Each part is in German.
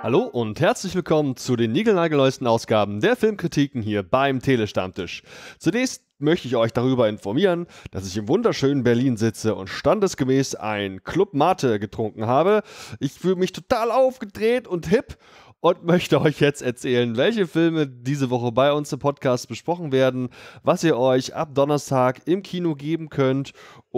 Hallo und herzlich willkommen zu den niegelnagelneuesten Ausgaben der Filmkritiken hier beim Telestammtisch. Zunächst möchte ich euch darüber informieren, dass ich im wunderschönen Berlin sitze und standesgemäß ein Club Mate getrunken habe. Ich fühle mich total aufgedreht und hip und möchte euch jetzt erzählen, welche Filme diese Woche bei uns im Podcast besprochen werden, was ihr euch ab Donnerstag im Kino geben könnt.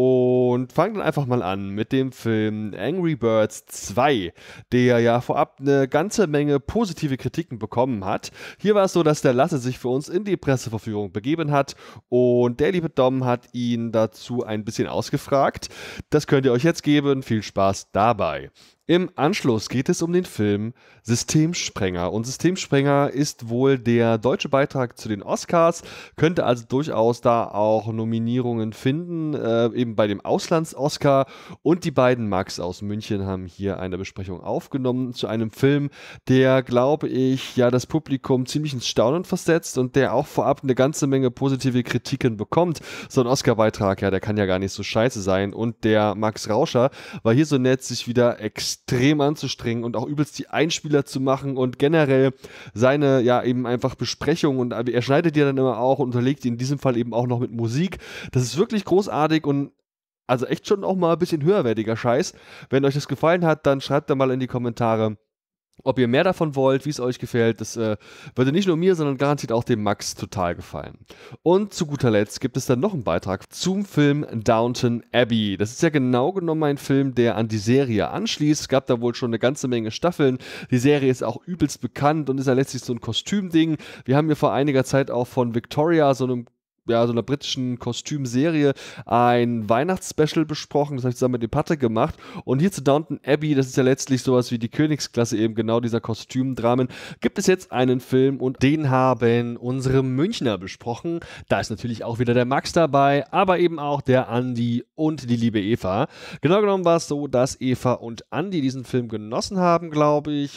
Und fangt dann einfach mal an mit dem Film Angry Birds 2, der ja vorab eine ganze Menge positive Kritiken bekommen hat. Hier war es so, dass der Lasse sich für uns in die Presseverführung begeben hat und der liebe Dom hat ihn dazu ein bisschen ausgefragt. Das könnt ihr euch jetzt geben. Viel Spaß dabei. Im Anschluss geht es um den Film Systemsprenger. Und Systemsprenger ist wohl der deutsche Beitrag zu den Oscars, könnte also durchaus da auch Nominierungen finden, eben bei dem Auslands-Oscar. Und die beiden Max aus München haben hier eine Besprechung aufgenommen zu einem Film, der, glaube ich, ja das Publikum ziemlich ins Staunen versetzt und der auch vorab eine ganze Menge positive Kritiken bekommt. So ein Oscar-Beitrag, ja, der kann ja gar nicht so scheiße sein. Und der Max Rauscher war hier so nett, sich wieder extrem anzustrengen und auch übelst die Einspieler zu machen und generell seine, ja, eben einfach Besprechungen und er schneidet die dann immer auch und unterlegt die in diesem Fall eben auch noch mit Musik. Das ist wirklich großartig und also echt schon auch mal ein bisschen höherwertiger Scheiß. Wenn euch das gefallen hat, dann schreibt da mal in die Kommentare, ob ihr mehr davon wollt, wie es euch gefällt. Das würde nicht nur mir, sondern garantiert auch dem Max total gefallen. Und zu guter Letzt gibt es dann noch einen Beitrag zum Film Downton Abbey. Das ist ja genau genommen ein Film, der an die Serie anschließt. Es gab da wohl schon eine ganze Menge Staffeln. Die Serie ist auch übelst bekannt und ist ja letztlich so ein Kostümding. Wir haben hier vor einiger Zeit auch von Victoria, so einer britischen Kostümserie, ein Weihnachtsspecial besprochen. Das habe ich zusammen mit dem Patrick gemacht. Und hier zu Downton Abbey, das ist ja letztlich sowas wie die Königsklasse eben genau dieser Kostümdramen, gibt es jetzt einen Film und den haben unsere Münchner besprochen. Da ist natürlich auch wieder der Max dabei, aber eben auch der Andi und die liebe Eva. Genau genommen war es so, dass Eva und Andi diesen Film genossen haben, glaube ich,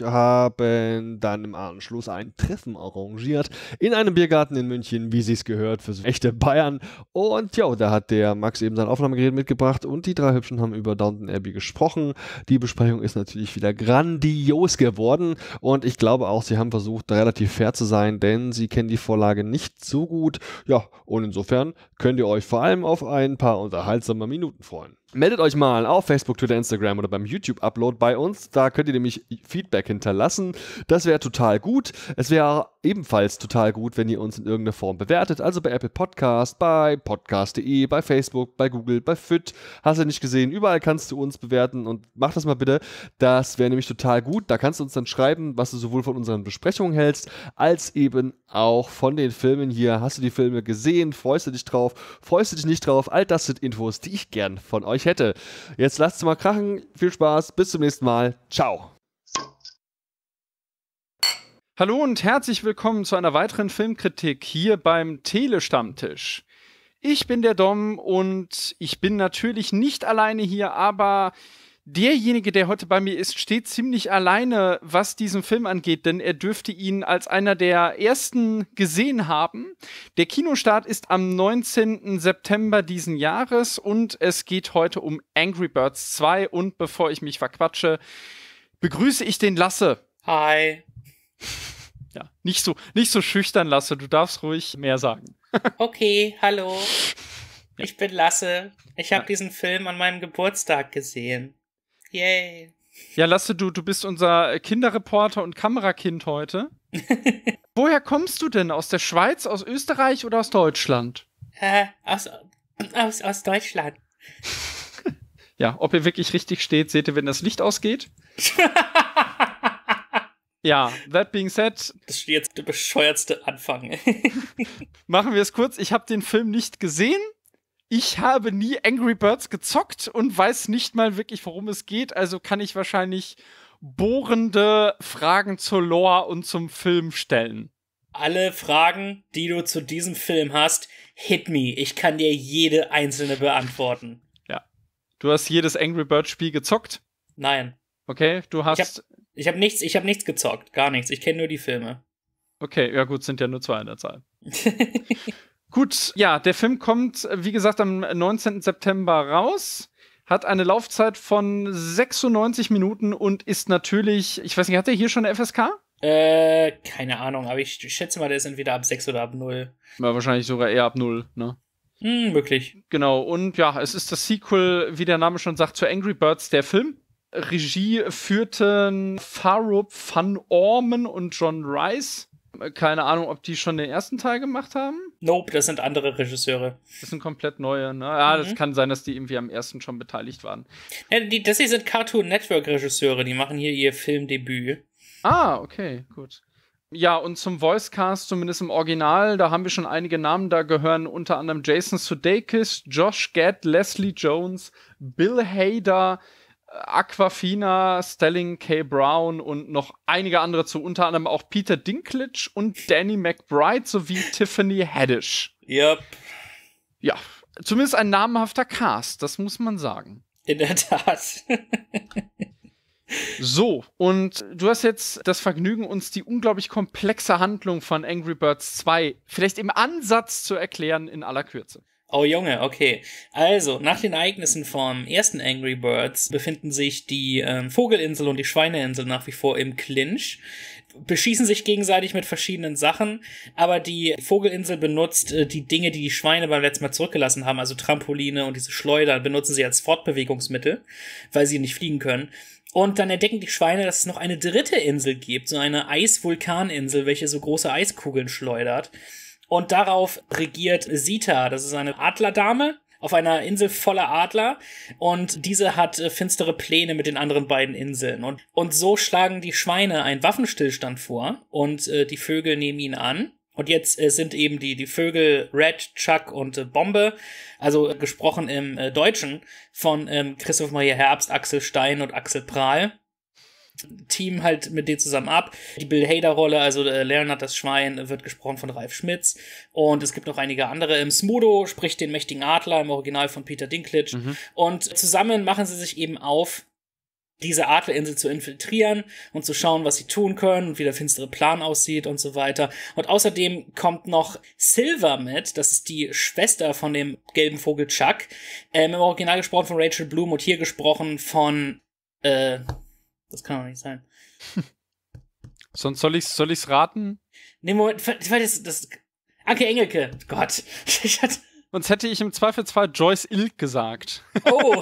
haben dann im Anschluss ein Treffen arrangiert in einem Biergarten in München, wie sie es gehört, für so echte Bayern. Und ja, da hat der Max eben sein Aufnahmegerät mitgebracht und die drei Hübschen haben über Downton Abbey gesprochen. Die Besprechung ist natürlich wieder grandios geworden und ich glaube auch, sie haben versucht, relativ fair zu sein, denn sie kennen die Vorlage nicht so gut. Ja, und insofern könnt ihr euch vor allem auf ein paar unterhaltsame Minuten freuen. Meldet euch mal auf Facebook, Twitter, Instagram oder beim YouTube-Upload bei uns. Da könnt ihr nämlich Feedback hinterlassen. Das wäre total gut. Es wäre ebenfalls total gut, wenn ihr uns in irgendeiner Form bewertet. Also bei Apple Podcast, bei podcast.de, bei Facebook, bei Google, bei FIT. Hast du nicht gesehen? Überall kannst du uns bewerten und mach das mal bitte. Das wäre nämlich total gut. Da kannst du uns dann schreiben, was du sowohl von unseren Besprechungen hältst, als eben auch von den Filmen hier. Hast du die Filme gesehen? Freust du dich drauf? Freust du dich nicht drauf? All das sind Infos, die ich gern von euch hätte. Jetzt lasst es mal krachen. Viel Spaß. Bis zum nächsten Mal. Ciao. Hallo und herzlich willkommen zu einer weiteren Filmkritik hier beim Telestammtisch. Ich bin der Dom und ich bin natürlich nicht alleine hier, aber derjenige, der heute bei mir ist, steht ziemlich alleine, was diesen Film angeht, denn er dürfte ihn als einer der ersten gesehen haben. Der Kinostart ist am 19. September diesen Jahres und es geht heute um Angry Birds 2 und bevor ich mich verquatsche, begrüße ich den Lasse. Hi. Ja, nicht so schüchtern, Lasse, du darfst ruhig mehr sagen. Okay, hallo. Ich bin Lasse. Ich habe diesen Film an meinem Geburtstag gesehen. Yay. Ja, Lasse, du bist unser Kinderreporter und Kamerakind heute. Woher kommst du denn? Aus der Schweiz, aus Österreich oder aus Deutschland? Aus Deutschland. Ja, ob ihr wirklich richtig steht, seht ihr, wenn das Licht ausgeht. Ja, that being said. Das ist jetzt der bescheuertste Anfang. Machen wir es kurz. Ich habe den Film nicht gesehen. Ich habe nie Angry Birds gezockt und weiß nicht mal wirklich, worum es geht. Also kann ich wahrscheinlich bohrende Fragen zur Lore und zum Film stellen. Alle Fragen, die du zu diesem Film hast, hit me. Ich kann dir jede einzelne beantworten. Ja. Du hast jedes Angry Birds Spiel gezockt? Nein. Okay, du hast... Ich hab nichts gezockt. Gar nichts. Ich kenne nur die Filme. Okay, ja gut, sind ja nur 2 an der Zahl. Gut, ja, der Film kommt, wie gesagt, am 19. September raus. hat eine Laufzeit von 96 Minuten und ist natürlich, ich weiß nicht, hat der hier schon eine FSK? Keine Ahnung, aber ich schätze mal, der ist entweder ab 6 oder ab 0. Ja, wahrscheinlich sogar eher ab 0, ne? Möglich. Genau, und ja, es ist das Sequel, wie der Name schon sagt, zu Angry Birds, der Film. Regie führten Farouk van Orman und John Rice. Keine Ahnung, ob die schon den ersten Teil gemacht haben. Nope, das sind andere Regisseure. Das sind komplett neue, ne? Ja, das kann sein, dass die irgendwie am ersten schon beteiligt waren. Ja, das hier sind Cartoon Network Regisseure, die machen hier ihr Filmdebüt. Ah, okay, gut. Ja, und zum Voicecast, zumindest im Original, da haben wir schon einige Namen. Da gehören unter anderem Jason Sudeikis, Josh Gad, Leslie Jones, Bill Hader, Aquafina, Stelling K. Brown und noch einige andere zu, unter anderem auch Peter Dinklage und Danny McBride sowie Tiffany Haddish. Yep. Ja, zumindest ein namhafter Cast, das muss man sagen. In der Tat. So, und du hast jetzt das Vergnügen, uns die unglaublich komplexe Handlung von Angry Birds 2 vielleicht im Ansatz zu erklären in aller Kürze. Oh Junge, okay. Also, nach den Ereignissen vom ersten Angry Birds befinden sich die Vogelinsel und die Schweineinsel nach wie vor im Clinch, beschießen sich gegenseitig mit verschiedenen Sachen, aber die Vogelinsel benutzt die Dinge, die die Schweine beim letzten Mal zurückgelassen haben, also Trampoline und diese Schleuder, benutzen sie als Fortbewegungsmittel, weil sie nicht fliegen können. Und dann entdecken die Schweine, dass es noch eine dritte Insel gibt, so eine Eisvulkaninsel, welche so große Eiskugeln schleudert. Und darauf regiert Sita, das ist eine Adlerdame, auf einer Insel voller Adler. Und diese hat finstere Pläne mit den anderen beiden Inseln. Und so schlagen die Schweine einen Waffenstillstand vor und die Vögel nehmen ihn an. Und jetzt sind eben die Vögel Red, Chuck und Bombe, also gesprochen im Deutschen von Christoph Maria Herbst, Axel Stein und Axel Prahl. Team halt mit denen zusammen ab. Die Bill Hader-Rolle, also Leonard das Schwein, wird gesprochen von Ralf Schmitz. Und es gibt noch einige andere. Smudo spricht den mächtigen Adler im Original von Peter Dinklage. Und zusammen machen sie sich eben auf, diese Adlerinsel zu infiltrieren und zu schauen, was sie tun können und wie der finstere Plan aussieht und so weiter. Und außerdem kommt noch Silver mit, das ist die Schwester von dem gelben Vogel Chuck, im Original gesprochen von Rachel Bloom und hier gesprochen von, das kann doch nicht sein. Sonst soll ich's raten? Nee, Moment, das Anke Engelke, Gott. Sonst hätte ich im Zweifelsfall Joyce Ilk gesagt. Oh.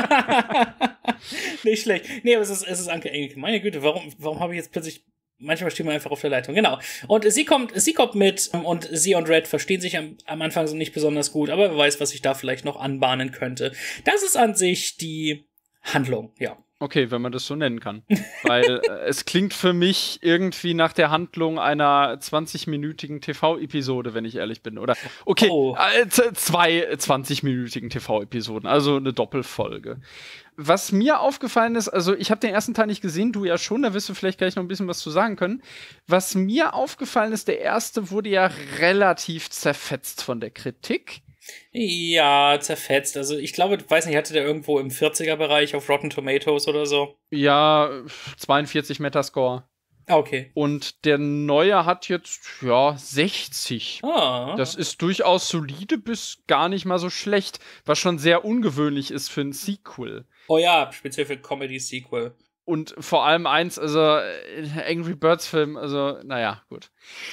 Nicht schlecht. Nee, aber es ist Anke Engelke. Meine Güte, warum habe ich jetzt plötzlich, manchmal stehen wir einfach auf der Leitung. Genau. Und sie kommt mit und sie und Red verstehen sich am Anfang so nicht besonders gut, aber wer weiß, was sich da vielleicht noch anbahnen könnte. Das ist an sich die Handlung, ja. Okay, wenn man das so nennen kann. Weil es klingt für mich irgendwie nach der Handlung einer 20-minütigen TV-Episode, wenn ich ehrlich bin. Oder okay, zwei 20-minütigen TV-Episoden, also eine Doppelfolge. Was mir aufgefallen ist, also ich habe den ersten Teil nicht gesehen, du ja schon, da wirst du vielleicht gleich noch ein bisschen was zu sagen können. Was mir aufgefallen ist, der erste wurde ja relativ zerfetzt von der Kritik. Ja, zerfetzt. Also ich glaube, weiß nicht, hatte der irgendwo im 40er-Bereich auf Rotten Tomatoes oder so? Ja, 42 Metascore. Ah, okay. Und der neue hat jetzt, ja, 60. Ah. Das ist durchaus solide bis gar nicht mal so schlecht, was schon sehr ungewöhnlich ist für ein Sequel. Oh ja, speziell für Comedy-Sequel. Und vor allem eins, also Angry Birds Film, also naja, gut.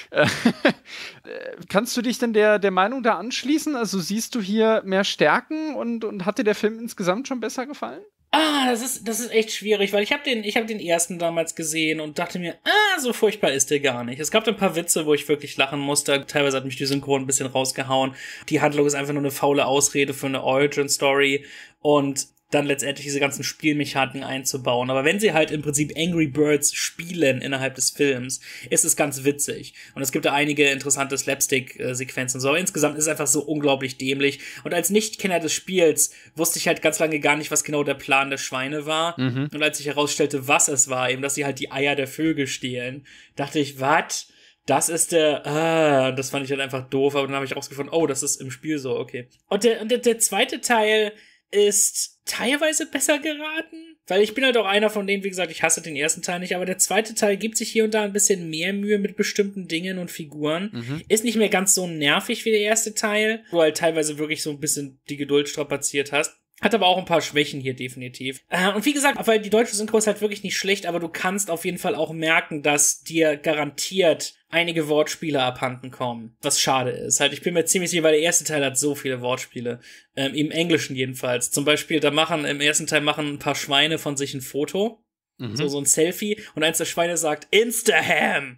Kannst du dich denn der Meinung da anschließen? Also siehst du hier mehr Stärken und hat dir der Film insgesamt schon besser gefallen? Das ist echt schwierig, weil ich hab den ersten damals gesehen und dachte mir, so furchtbar ist der gar nicht. Es gab ein paar Witze, wo ich wirklich lachen musste. Teilweise hat mich die Synchron ein bisschen rausgehauen. Die Handlung ist einfach nur eine faule Ausrede für eine Origin-Story und dann letztendlich diese ganzen Spielmechaniken einzubauen. Aber wenn sie halt im Prinzip Angry Birds spielen innerhalb des Films, ist es ganz witzig. Und es gibt da einige interessante Slapstick-Sequenzen und so. Aber insgesamt ist es einfach so unglaublich dämlich. Und als Nicht-Kenner des Spiels wusste ich halt ganz lange gar nicht, was genau der Plan der Schweine war. Und als ich herausstellte, was es war, eben, dass sie halt die Eier der Vögel stehlen, dachte ich, was? Das ist das fand ich halt einfach doof. Aber dann habe ich rausgefunden, oh, das ist im Spiel so, okay. Und der zweite Teil ist teilweise besser geraten, weil ich bin halt auch einer von denen, wie gesagt, ich hasse den ersten Teil nicht, aber der zweite Teil gibt sich hier und da ein bisschen mehr Mühe mit bestimmten Dingen und Figuren. Ist nicht mehr ganz so nervig wie der erste Teil, wo halt teilweise wirklich so ein bisschen die Geduld strapaziert hast. Hat aber auch ein paar Schwächen hier definitiv. Und wie gesagt, weil die deutsche Synchro ist halt wirklich nicht schlecht, aber du kannst auf jeden Fall auch merken, dass dir garantiert einige Wortspiele abhanden kommen. Was schade ist. Halt, ich bin mir ziemlich sicher, weil der erste Teil hat so viele Wortspiele. Im Englischen jedenfalls. Zum Beispiel, im ersten Teil machen ein paar Schweine von sich ein Foto. So ein Selfie. Und eins der Schweine sagt Instaham.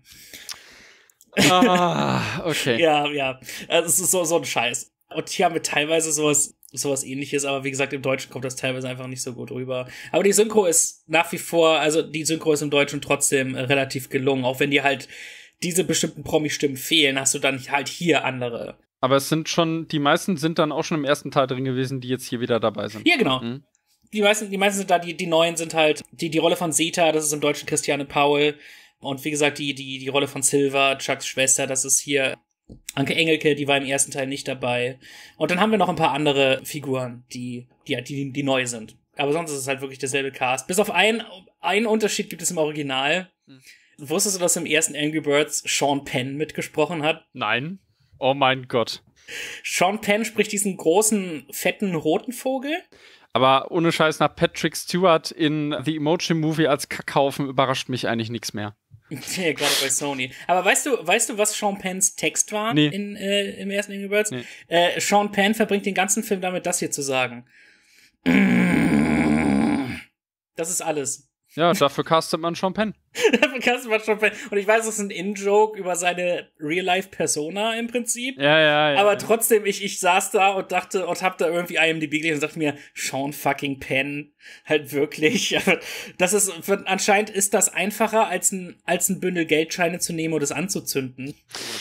Okay. Ja. Also es ist so ein Scheiß. Und hier haben wir teilweise sowas Ähnliches, aber wie gesagt, im Deutschen kommt das teilweise einfach nicht so gut rüber. Aber die Synchro ist nach wie vor, also die Synchro ist im Deutschen trotzdem relativ gelungen, auch wenn dir halt diese bestimmten Promi-Stimmen fehlen, hast du dann halt hier andere. Aber die meisten sind dann auch schon im ersten Teil drin gewesen, die jetzt hier wieder dabei sind. Ja, genau. Die meisten sind da, die neuen sind halt, die Rolle von Zeta, das ist im Deutschen Christiane Paul. Und wie gesagt, die Rolle von Silva, Chucks Schwester, das ist hier Anke Engelke, die war im ersten Teil nicht dabei. Und dann haben wir noch ein paar andere Figuren, die neu sind. Aber sonst ist es halt wirklich derselbe Cast. Bis auf einen Unterschied gibt es im Original. Wusstest du, dass im ersten Angry Birds Sean Penn mitgesprochen hat? Nein. Oh mein Gott. Sean Penn spricht diesen großen, fetten, roten Vogel. Aber ohne Scheiß, nach Patrick Stewart in The Emoji Movie als Kackhaufen überrascht mich eigentlich nichts mehr. Ja, gerade bei Sony. Aber weißt du, was Sean Penns Text war im ersten Angry Birds? Nee. Sean Penn verbringt den ganzen Film damit, das hier zu sagen. Das ist alles. Ja, dafür castet man Sean Penn. Und ich weiß, es ist ein In-Joke über seine Real-Life-Persona im Prinzip. Ja. Aber trotzdem, ich saß da und dachte, und hab da irgendwie IMDb gelesen und dachte mir, Sean fucking Penn, halt wirklich. Anscheinend ist das einfacher, als ein Bündel Geldscheine zu nehmen und es anzuzünden.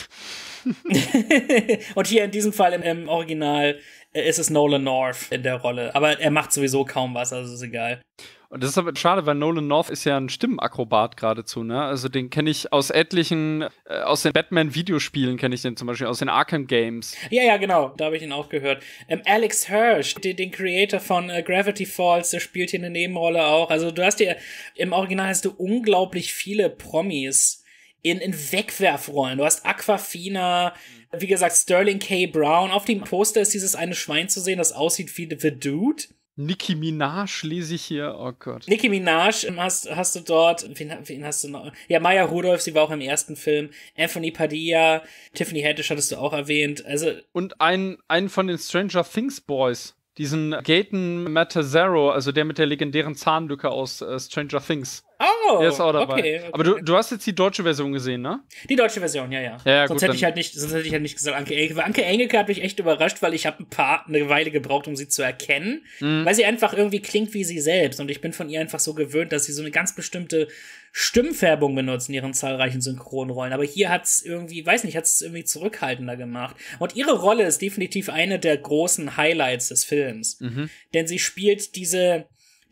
Und hier in diesem Fall im Original ist es Nolan North in der Rolle. Aber er macht sowieso kaum was, also ist egal. Und das ist aber schade, weil Nolan North ist ja ein Stimmenakrobat geradezu, ne? Also den kenne ich aus etlichen, aus den Batman-Videospielen kenne ich den zum Beispiel, aus den Arkham-Games. Ja, genau, da habe ich ihn auch gehört. Alex Hirsch, den Creator von Gravity Falls, der spielt hier eine Nebenrolle auch. Also du hast hier, im Original hast du unglaublich viele Promis in Wegwerfrollen. Du hast Aquafina, wie gesagt, Sterling K. Brown. Auf dem Poster ist dieses eine Schwein zu sehen, das aussieht wie The Dude. Nicki Minaj lese ich hier, oh Gott. Nicki Minaj hast du dort, wen hast du noch? Ja, Maya Rudolph, sie war auch im ersten Film. Anthony Padilla, Tiffany Haddish hattest du auch erwähnt. Also und einen von den Stranger Things Boys, diesen Gaten Matazzaro, also der mit der legendären Zahnlücke aus Stranger Things. Oh, der ist auch dabei. Okay. Aber du hast jetzt die deutsche Version gesehen, ne? Die deutsche Version, ja. Sonst hätte ich halt nicht gesagt Anke Engelke. Anke Engelke hat mich echt überrascht, weil ich habe eine Weile gebraucht, um sie zu erkennen, weil sie einfach irgendwie klingt wie sie selbst. Und ich bin von ihr einfach so gewöhnt, dass sie so eine ganz bestimmte Stimmfärbung benutzt in ihren zahlreichen Synchronrollen. Aber hier hat's irgendwie zurückhaltender gemacht. Und ihre Rolle ist definitiv eine der großen Highlights des Films. Denn sie spielt diese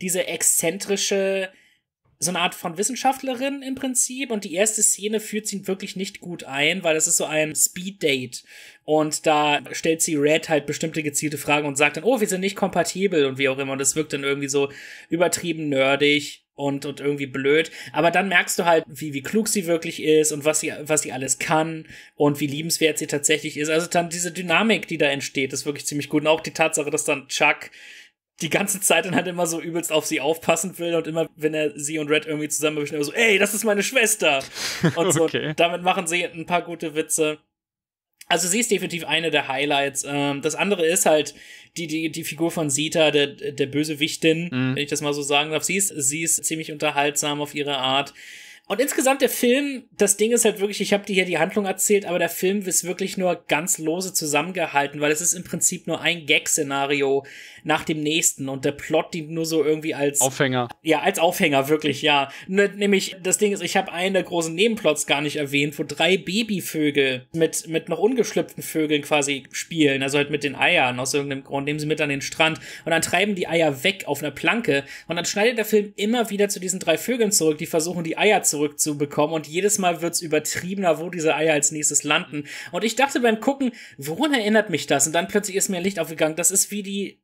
exzentrische, so eine Art von Wissenschaftlerin im Prinzip, und die erste Szene führt sie wirklich nicht gut ein, weil das ist so ein Speed-Date und da stellt sie Red halt bestimmte gezielte Fragen und sagt dann, oh, wir sind nicht kompatibel und wie auch immer, und das wirkt dann irgendwie so übertrieben nerdig und irgendwie blöd, aber dann merkst du halt, wie klug sie wirklich ist und was sie alles kann und wie liebenswert sie tatsächlich ist. Also dann diese Dynamik, die da entsteht, ist wirklich ziemlich gut, und auch die Tatsache, dass dann Chuck die ganze Zeit dann halt immer so übelst auf sie aufpassen will und immer, wenn er sie und Red irgendwie zusammen erwischt, immer so, ey, das ist meine Schwester! Und so, okay. Damit machen sie ein paar gute Witze. Also sie ist definitiv eine der Highlights. Das andere ist halt die Figur von Zeta, der Bösewichtin, wenn ich das mal so sagen darf. Sie ist ziemlich unterhaltsam auf ihre Art. Und insgesamt der Film, das Ding ist halt wirklich, ich habe dir hier die Handlung erzählt, aber der Film ist wirklich nur ganz lose zusammengehalten, weil es ist im Prinzip nur ein Gag-Szenario nach dem nächsten und der Plot dient nur so irgendwie als Aufhänger. Ja, als Aufhänger, wirklich, ja. Nämlich, das Ding ist, ich habe einen der großen Nebenplots gar nicht erwähnt, wo 3 Babyvögel mit noch ungeschlüpften Vögeln quasi spielen, also halt mit den Eiern aus irgendeinem Grund, nehmen sie mit an den Strand und dann treiben die Eier weg auf einer Planke und dann schneidet der Film immer wieder zu diesen 3 Vögeln zurück, die versuchen, die Eier zurückzubekommen, und jedes Mal wird's übertriebener, wo diese Eier als nächstes landen. Und ich dachte beim Gucken, woran erinnert mich das? Und dann plötzlich ist mir ein Licht aufgegangen. Das ist wie die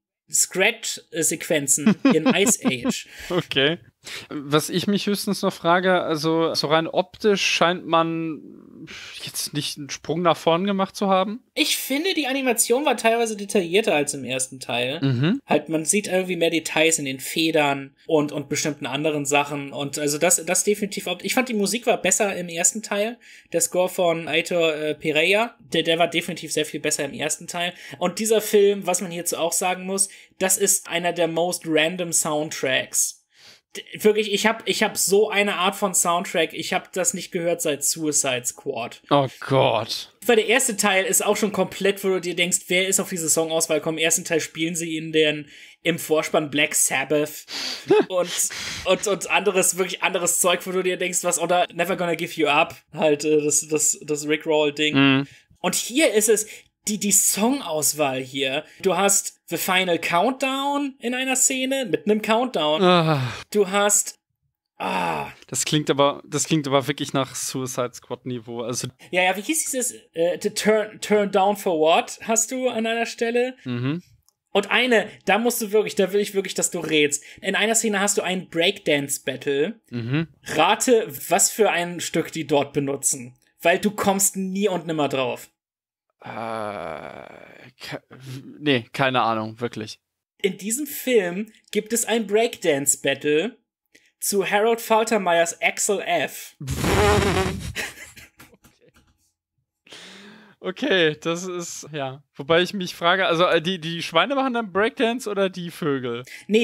Scratch-Sequenzen in Ice Age. Okay. Was ich mich höchstens noch frage, also so rein optisch scheint man jetzt nicht einen Sprung nach vorn gemacht zu haben. Ich finde, die Animation war teilweise detaillierter als im ersten Teil. Mhm. Halt, man sieht irgendwie mehr Details in den Federn und bestimmten anderen Sachen. Und also das definitiv. Ich fand, die Musik war besser im ersten Teil. Der Score von Aitor Pereira, der war definitiv sehr viel besser im ersten Teil. Und dieser Film, was man hierzu auch sagen muss, das ist einer der most random Soundtracks. Wirklich, ich hab so eine Art von Soundtrack, ich hab das nicht gehört seit Suicide Squad. Oh Gott. Weil der erste Teil ist auch schon komplett, wo du dir denkst, wer ist auf diese Songauswahl gekommen? Im ersten Teil spielen sie im Vorspann Black Sabbath und wirklich anderes Zeug, wo du dir denkst, was, oder Never Gonna Give You Up, halt, das Rickroll-Ding. Mhm. Und hier ist es, die Songauswahl hier. Du hast The Final Countdown in einer Szene mit einem Countdown. Du hast Das klingt aber wirklich nach Suicide Squad Niveau. Also ja, wie hieß dieses Turn Down for What hast du an einer Stelle? Mhm. Und da will ich wirklich, dass du rätst. In einer Szene hast du ein Breakdance-Battle. Mhm. Rate, was für ein Stück die dort benutzen. Weil du kommst nie und nimmer drauf. Nee, keine Ahnung, wirklich. In diesem Film gibt es ein Breakdance-Battle zu Harold Faltermeyers Axel F. Okay, das ist, ja. Wobei ich mich frage, also die Schweine machen dann Breakdance oder die Vögel? Nee,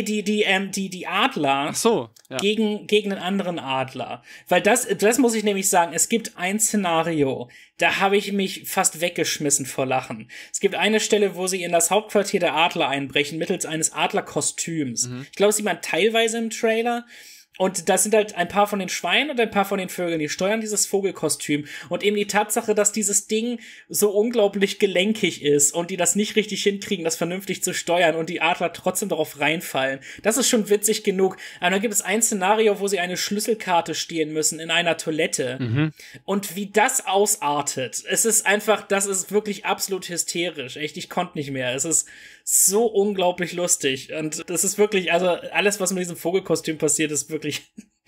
die Adler. Ach so, ja. Gegen einen anderen Adler. Weil das muss ich nämlich sagen, es gibt ein Szenario, da habe ich mich fast weggeschmissen vor Lachen. Es gibt eine Stelle, wo sie in das Hauptquartier der Adler einbrechen, mittels eines Adlerkostüms. Mhm. Ich glaube, das sieht man teilweise im Trailer. Und das sind halt ein paar von den Schweinen und ein paar von den Vögeln, die steuern dieses Vogelkostüm. Und eben die Tatsache, dass dieses Ding so unglaublich gelenkig ist und die das nicht richtig hinkriegen, das vernünftig zu steuern und die Adler trotzdem darauf reinfallen. Das ist schon witzig genug. Aber dann gibt es ein Szenario, wo sie eine Schlüsselkarte stehlen müssen in einer Toilette. Mhm. Und wie das ausartet, das ist wirklich absolut hysterisch. Echt, ich konnte nicht mehr. Es ist so unglaublich lustig. Und das ist wirklich, also alles, was mit diesem Vogelkostüm passiert, ist wirklich,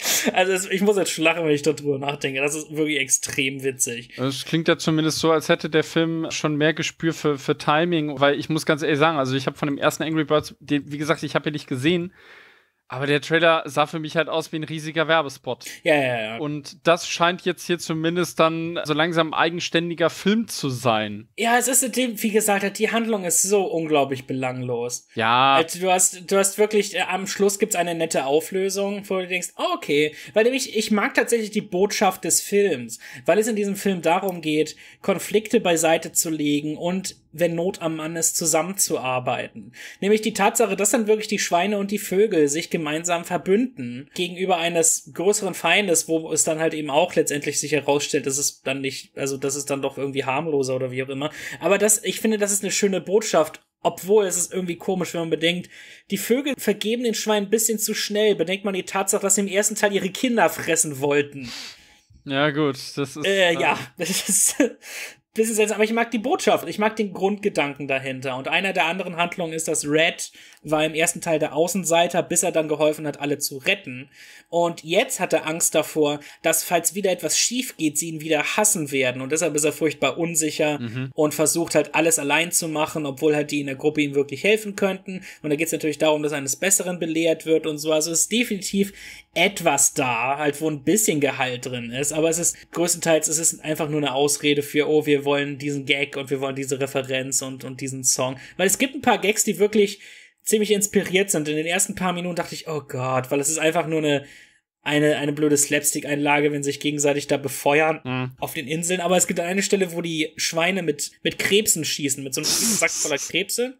also ich muss jetzt schon lachen, wenn ich darüber nachdenke. Das ist wirklich extrem witzig. Es klingt ja zumindest so, als hätte der Film schon mehr Gespür für Timing, weil ich muss ganz ehrlich sagen, also ich habe von dem ersten Angry Birds, wie gesagt, ich habe ihn nicht gesehen, aber der Trailer sah für mich halt aus wie ein riesiger Werbespot. Ja. Und das scheint jetzt hier zumindest dann so langsam ein eigenständiger Film zu sein. Ja, es ist, wie gesagt, die Handlung ist so unglaublich belanglos. Ja. Also du hast wirklich, am Schluss gibt's eine nette Auflösung, wo du denkst, oh, okay. Weil nämlich, ich mag tatsächlich die Botschaft des Films, weil es in diesem Film darum geht, Konflikte beiseite zu legen und, wenn Not am Mann ist, zusammenzuarbeiten. Nämlich die Tatsache, dass dann wirklich die Schweine und die Vögel sich gemeinsam verbünden gegenüber eines größeren Feindes, wo es dann halt eben auch letztendlich sich herausstellt, dass es dann nicht, also das ist dann doch irgendwie harmloser oder wie auch immer. Aber ich finde, das ist eine schöne Botschaft, obwohl es ist irgendwie komisch, wenn man bedenkt, die Vögel vergeben den Schweinen ein bisschen zu schnell. Bedenkt man die Tatsache, dass sie im ersten Teil ihre Kinder fressen wollten. Ja, gut, das ist. Ja, das ist bisschen seltsam, aber ich mag die Botschaft, ich mag den Grundgedanken dahinter. Und einer der anderen Handlungen ist, dass Red war im ersten Teil der Außenseiter, bis er dann geholfen hat, alle zu retten. Und jetzt hat er Angst davor, dass, falls wieder etwas schief geht, sie ihn wieder hassen werden. Und deshalb ist er furchtbar unsicher und versucht halt alles allein zu machen, obwohl halt die in der Gruppe ihm wirklich helfen könnten. Und da geht es natürlich darum, dass er eines Besseren belehrt wird und so. Also es ist definitiv etwas da, halt wo ein bisschen Gehalt drin ist. Aber es ist größtenteils, einfach nur eine Ausrede für, oh, wir wollen diesen Gag und wir wollen diese Referenz und diesen Song. Weil es gibt ein paar Gags, die wirklich ziemlich inspiriert sind. In den ersten paar Minuten dachte ich, oh Gott, weil es ist einfach nur eine blöde Slapstick-Einlage, wenn sie sich gegenseitig da befeuern auf den Inseln. Aber es gibt eine Stelle, wo die Schweine mit Krebsen schießen, mit so einem Sack voller Krebse.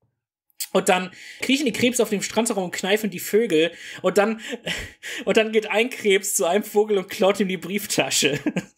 Und dann kriechen die Krebse auf dem Strand herum und kneifen die Vögel. Und dann geht ein Krebs zu einem Vogel und klaut ihm die Brieftasche.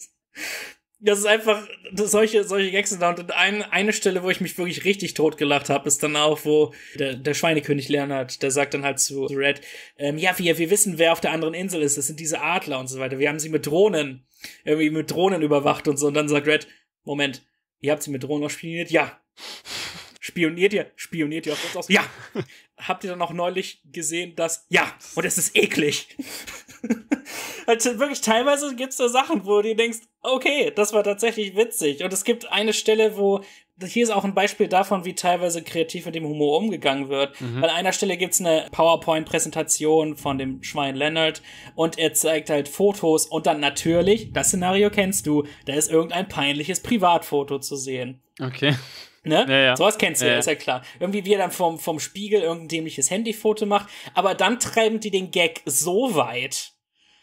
Das ist einfach solche Gags da. Und eine Stelle, wo ich mich wirklich richtig totgelacht habe, ist dann auch, wo der Schweinekönig Leonard, der sagt dann halt zu Red, ja, wir wissen, wer auf der anderen Insel ist. Das sind diese Adler und so weiter. Wir haben sie mit Drohnen überwacht und so. Und dann sagt Red, Moment, ihr habt sie mit Drohnen auch spioniert? Ja. Spioniert ihr auf uns aus? Ja. Habt ihr dann auch neulich gesehen, dass, ja, und es ist eklig. Also wirklich, teilweise gibt's da Sachen, wo du dir denkst, okay, das war tatsächlich witzig. Und es gibt eine Stelle, hier ist auch ein Beispiel davon, wie teilweise kreativ mit dem Humor umgegangen wird. An einer Stelle gibt's eine PowerPoint-Präsentation von dem Schwein Leonard und er zeigt halt Fotos und dann natürlich, das Szenario kennst du, da ist irgendein peinliches Privatfoto zu sehen. Okay. Ne? Ja. Sowas kennst du, ist ja klar. Irgendwie wie er dann vom Spiegel irgendein dämliches Handyfoto macht, aber dann treiben die den Gag so weit,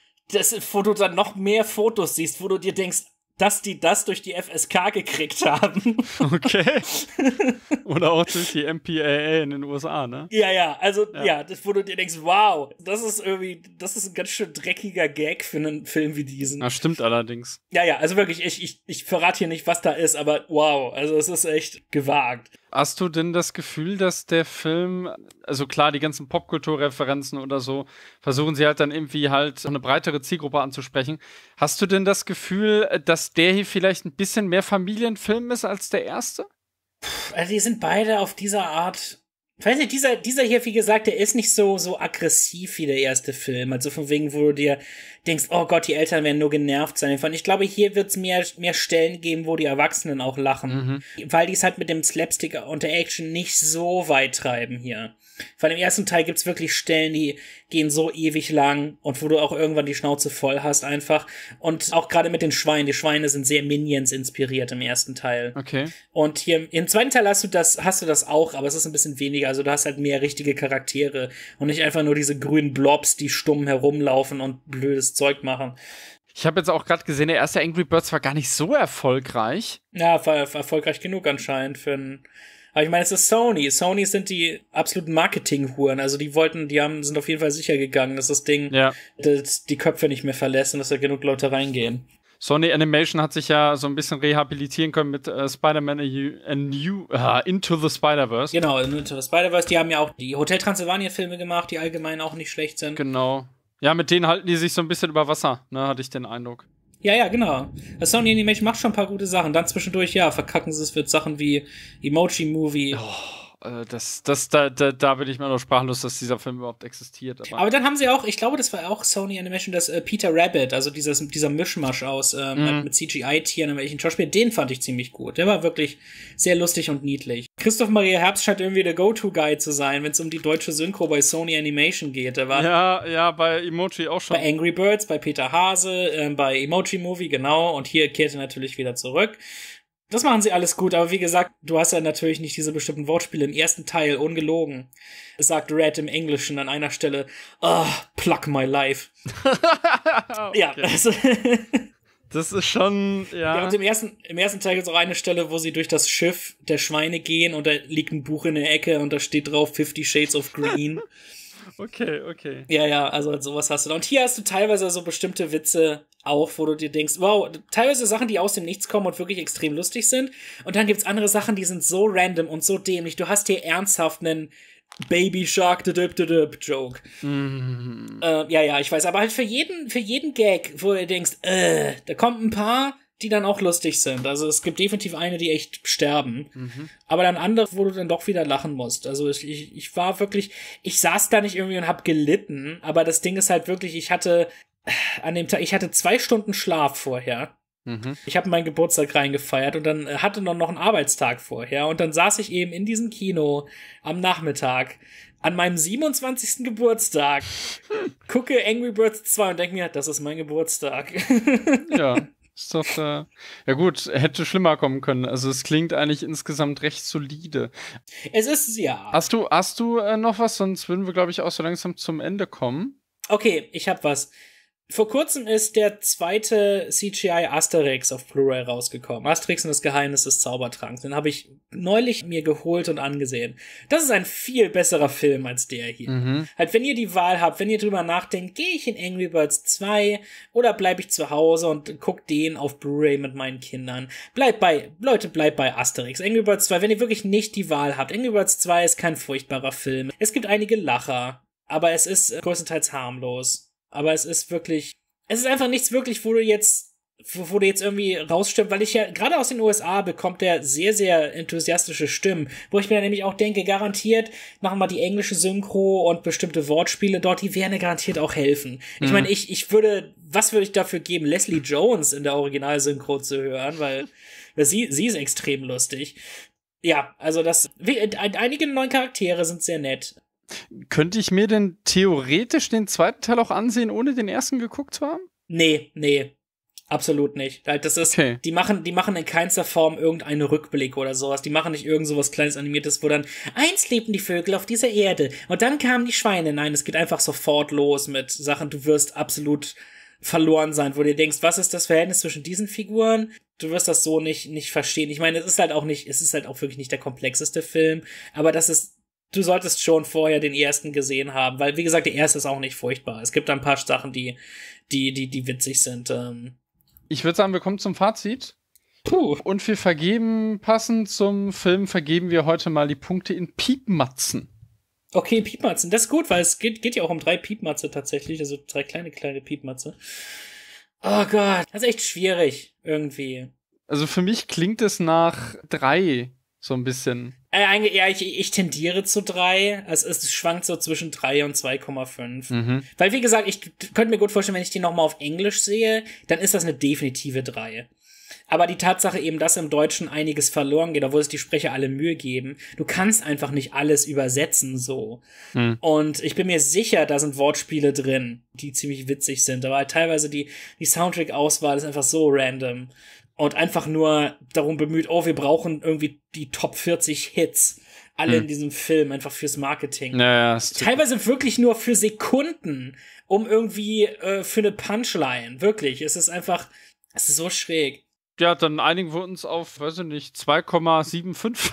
wo du dann noch mehr Fotos siehst, wo du dir denkst, dass die das durch die FSK gekriegt haben. Okay. Oder auch durch die MPAA in den USA, ne? Ja, also, wo du dir denkst, wow, das ist ein ganz schön dreckiger Gag für einen Film wie diesen. Das stimmt allerdings. Ja, also wirklich, ich verrate hier nicht, was da ist, aber wow, also es ist echt gewagt. Hast du denn das Gefühl, dass der Film, also klar, die ganzen Popkulturreferenzen oder so, versuchen sie halt dann irgendwie halt eine breitere Zielgruppe anzusprechen. Hast du denn das Gefühl, dass der hier vielleicht ein bisschen mehr Familienfilm ist als der erste? Also die sind beide auf dieser Art. Ich weiß nicht, dieser hier, wie gesagt, der ist nicht so aggressiv wie der erste Film. Also von wegen, wo du dir denkst, oh Gott, die Eltern werden nur genervt sein. Ich glaube, hier wird's mehr Stellen geben, wo die Erwachsenen auch lachen. Weil die es halt mit dem Slapstick und der Action nicht so weit treiben hier. Weil im ersten Teil gibt's wirklich Stellen, die gehen so ewig lang und wo du auch irgendwann die Schnauze voll hast einfach. Und auch gerade mit den Schweinen. Die Schweine sind sehr Minions inspiriert im ersten Teil. Okay. Und hier im zweiten Teil hast du das auch, aber es ist ein bisschen weniger. Also du hast halt mehr richtige Charaktere und nicht einfach nur diese grünen Blobs, die stumm herumlaufen und blödes Zeug machen. Ich habe jetzt auch gerade gesehen, der erste Angry Birds war gar nicht so erfolgreich. Ja, war erfolgreich genug anscheinend für einen. Aber ich meine, es ist Sony. Sony sind die absoluten Marketing-Huren. Also sind auf jeden Fall sicher gegangen, dass das Ding die Köpfe nicht mehr verlässt und dass da genug Leute reingehen. Sony Animation hat sich ja so ein bisschen rehabilitieren können mit Spider-Man Into the Spider-Verse. Genau, Into the Spider-Verse. Die haben ja auch die Hotel Transylvania-Filme gemacht, die allgemein auch nicht schlecht sind. Genau. Ja, mit denen halten die sich so ein bisschen über Wasser, ne, hatte ich den Eindruck. Ja, genau. Das Sony Animation macht schon ein paar gute Sachen. Dann zwischendurch, verkacken sie es mit Sachen wie Emoji Movie. Da bin ich mir noch sprachlos, dass dieser Film überhaupt existiert. Aber dann haben sie auch, ich glaube, das war auch Sony Animation, das Peter Rabbit, also dieser Mischmasch aus mit CGI-Tieren und welchen Schauspielern, den fand ich ziemlich gut. Der war wirklich sehr lustig und niedlich. Christoph Maria Herbst scheint irgendwie der Go-To-Guy zu sein, wenn es um die deutsche Synchro bei Sony Animation geht. Der war ja, bei Emoji auch schon. Bei Angry Birds, bei Peter Hase, bei Emoji Movie, genau. Und hier kehrt er natürlich wieder zurück. Das machen sie alles gut, aber wie gesagt, du hast ja natürlich nicht diese bestimmten Wortspiele. Im ersten Teil, ungelogen, sagt Red im Englischen an einer Stelle, pluck my life. Ja, also das ist schon, ja. Und im ersten Teil gibt es auch eine Stelle, wo sie durch das Schiff der Schweine gehen und da liegt ein Buch in der Ecke und da steht drauf 50 Shades of Green. Okay. Ja, also sowas hast du da. Und hier hast du teilweise so bestimmte Witze auch, wo du dir denkst, wow, teilweise Sachen, die aus dem Nichts kommen und wirklich extrem lustig sind. Und dann gibt's andere Sachen, die sind so random und so dämlich. Du hast hier ernsthaft einen Baby Shark Joke. Ich weiß, aber halt für jeden Gag, wo du denkst, da kommt ein paar, die dann auch lustig sind. Also es gibt definitiv eine, die echt sterben. Aber dann andere, wo du dann doch wieder lachen musst. Also ich war wirklich, ich saß da nicht irgendwie und hab gelitten, aber das Ding ist halt wirklich, ich hatte 2 Stunden Schlaf vorher. Ich habe meinen Geburtstag reingefeiert und dann hatte noch einen Arbeitstag vorher und dann saß ich eben in diesem Kino am Nachmittag an meinem 27. Geburtstag, gucke Angry Birds 2 und denke mir, das ist mein Geburtstag. Ja. Ist doch, ja gut, hätte schlimmer kommen können. Also es klingt eigentlich insgesamt recht solide. Es ist, ja. Hast du noch was? Sonst würden wir, glaube ich, auch so langsam zum Ende kommen. Okay, ich hab was. Vor kurzem ist der zweite CGI Asterix auf Blu-ray rausgekommen. Asterix und das Geheimnis des Zaubertranks. Den habe ich neulich mir geholt und angesehen. Das ist ein viel besserer Film als der hier. Halt, wenn ihr die Wahl habt, wenn ihr drüber nachdenkt, gehe ich in Angry Birds 2 oder bleibe ich zu Hause und guck den auf Blu-ray mit meinen Kindern. Bleibt bei Asterix. Angry Birds 2, wenn ihr wirklich nicht die Wahl habt. Angry Birds 2 ist kein furchtbarer Film. Es gibt einige Lacher, aber es ist größtenteils harmlos. Aber es ist einfach nichts wirklich, wo du jetzt irgendwie rausstimmt, weil ich ja, gerade aus den USA bekommt der sehr, sehr enthusiastische Stimmen, wo ich mir dann nämlich auch denke, garantiert machen wir die englische Synchro und bestimmte Wortspiele dort, die werden garantiert auch helfen. Ich meine, ich würde was würde ich dafür geben, Leslie Jones in der Originalsynchro zu hören, weil sie ist extrem lustig. Ja, also einige neue Charaktere sind sehr nett. Könnte ich mir denn theoretisch den zweiten Teil auch ansehen, ohne den ersten geguckt zu haben? Nee. Absolut nicht. Das ist, okay. Die machen in keinster Form irgendeinen Rückblick oder sowas. Die machen nicht irgend sowas kleines Animiertes, wo dann einst lebten die Vögel auf dieser Erde und dann kamen die Schweine. Nein, es geht einfach sofort los mit Sachen, du wirst absolut verloren sein, wo du denkst, was ist das Verhältnis zwischen diesen Figuren? Du wirst das so nicht verstehen. Ich meine, es ist halt auch wirklich nicht der komplexeste Film, aber du solltest schon vorher den ersten gesehen haben, weil, wie gesagt, der erste ist auch nicht furchtbar. Es gibt ein paar Sachen, die witzig sind. Ich würde sagen, wir kommen zum Fazit. Puh. Und wir passend zum Film, vergeben wir heute mal die Punkte in Piepmatzen. Okay, Piepmatzen, das ist gut, weil es geht ja auch um 3 Piepmatze tatsächlich, also 3 kleine Piepmatze. Oh Gott, das ist echt schwierig, irgendwie. Also für mich klingt es nach 3, so ein bisschen. Ja, ich tendiere zu 3. Also es schwankt so zwischen 3 und 2,5. Mhm. Weil, wie gesagt, ich könnte mir gut vorstellen, wenn ich die nochmal auf Englisch sehe, dann ist das eine definitive 3. Aber die Tatsache eben, dass im Deutschen einiges verloren geht, obwohl es die Sprecher alle Mühe geben, du kannst einfach nicht alles übersetzen so. Mhm. Und ich bin mir sicher, da sind Wortspiele drin, die ziemlich witzig sind. Aber halt teilweise die Soundtrack-Auswahl ist einfach so random. Und einfach nur darum bemüht, wir brauchen irgendwie die Top 40 Hits. Alle in diesem Film, einfach fürs Marketing. Naja, teilweise wirklich nur für Sekunden, um irgendwie für eine Punchline. Wirklich, es ist so schräg. Ja, dann einigen wir uns auf, weiß ich nicht, 2,75.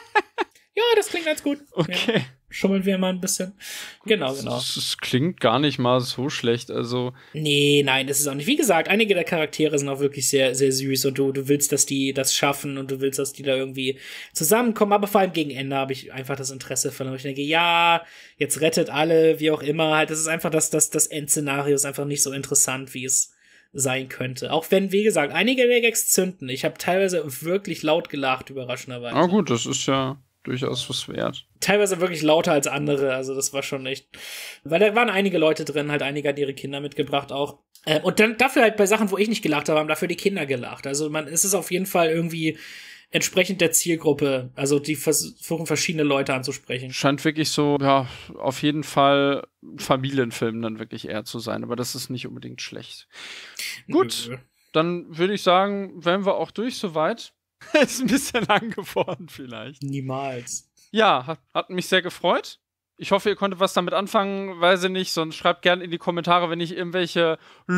Ja, das klingt ganz gut. Okay. Ja. Schummeln wir mal ein bisschen. Genau. Das klingt gar nicht mal so schlecht, also. Nee, nein, das ist auch nicht. Wie gesagt, einige der Charaktere sind auch wirklich sehr, sehr süß und du willst, dass die das schaffen und du willst, dass die da irgendwie zusammenkommen, aber vor allem gegen Ende habe ich einfach das Interesse verloren. Ich denke, ja, jetzt rettet alle, wie auch immer, halt, das ist einfach das Endszenario ist einfach nicht so interessant, wie es sein könnte. Auch wenn, wie gesagt, einige der Gags zünden. Ich habe teilweise wirklich laut gelacht, überraschenderweise. Ah gut, das ist ja durchaus was wert. Teilweise wirklich lauter als andere, also das war schon echt, weil da waren einige Leute drin, halt einige hat ihre Kinder mitgebracht auch. Und dann dafür halt bei Sachen, wo ich nicht gelacht habe, haben dafür die Kinder gelacht. Also es ist auf jeden Fall irgendwie entsprechend der Zielgruppe, also die versuchen verschiedene Leute anzusprechen. Scheint wirklich so, ja, auf jeden Fall Familienfilm dann wirklich eher zu sein, aber das ist nicht unbedingt schlecht. Gut, dann würde ich sagen, wären wir auch durch soweit. Ist ein bisschen lang geworden vielleicht. Niemals. Ja, hat mich sehr gefreut. Ich hoffe, ihr konntet was damit anfangen, weiß ich nicht, sonst schreibt gerne in die Kommentare, wenn ich irgendwelche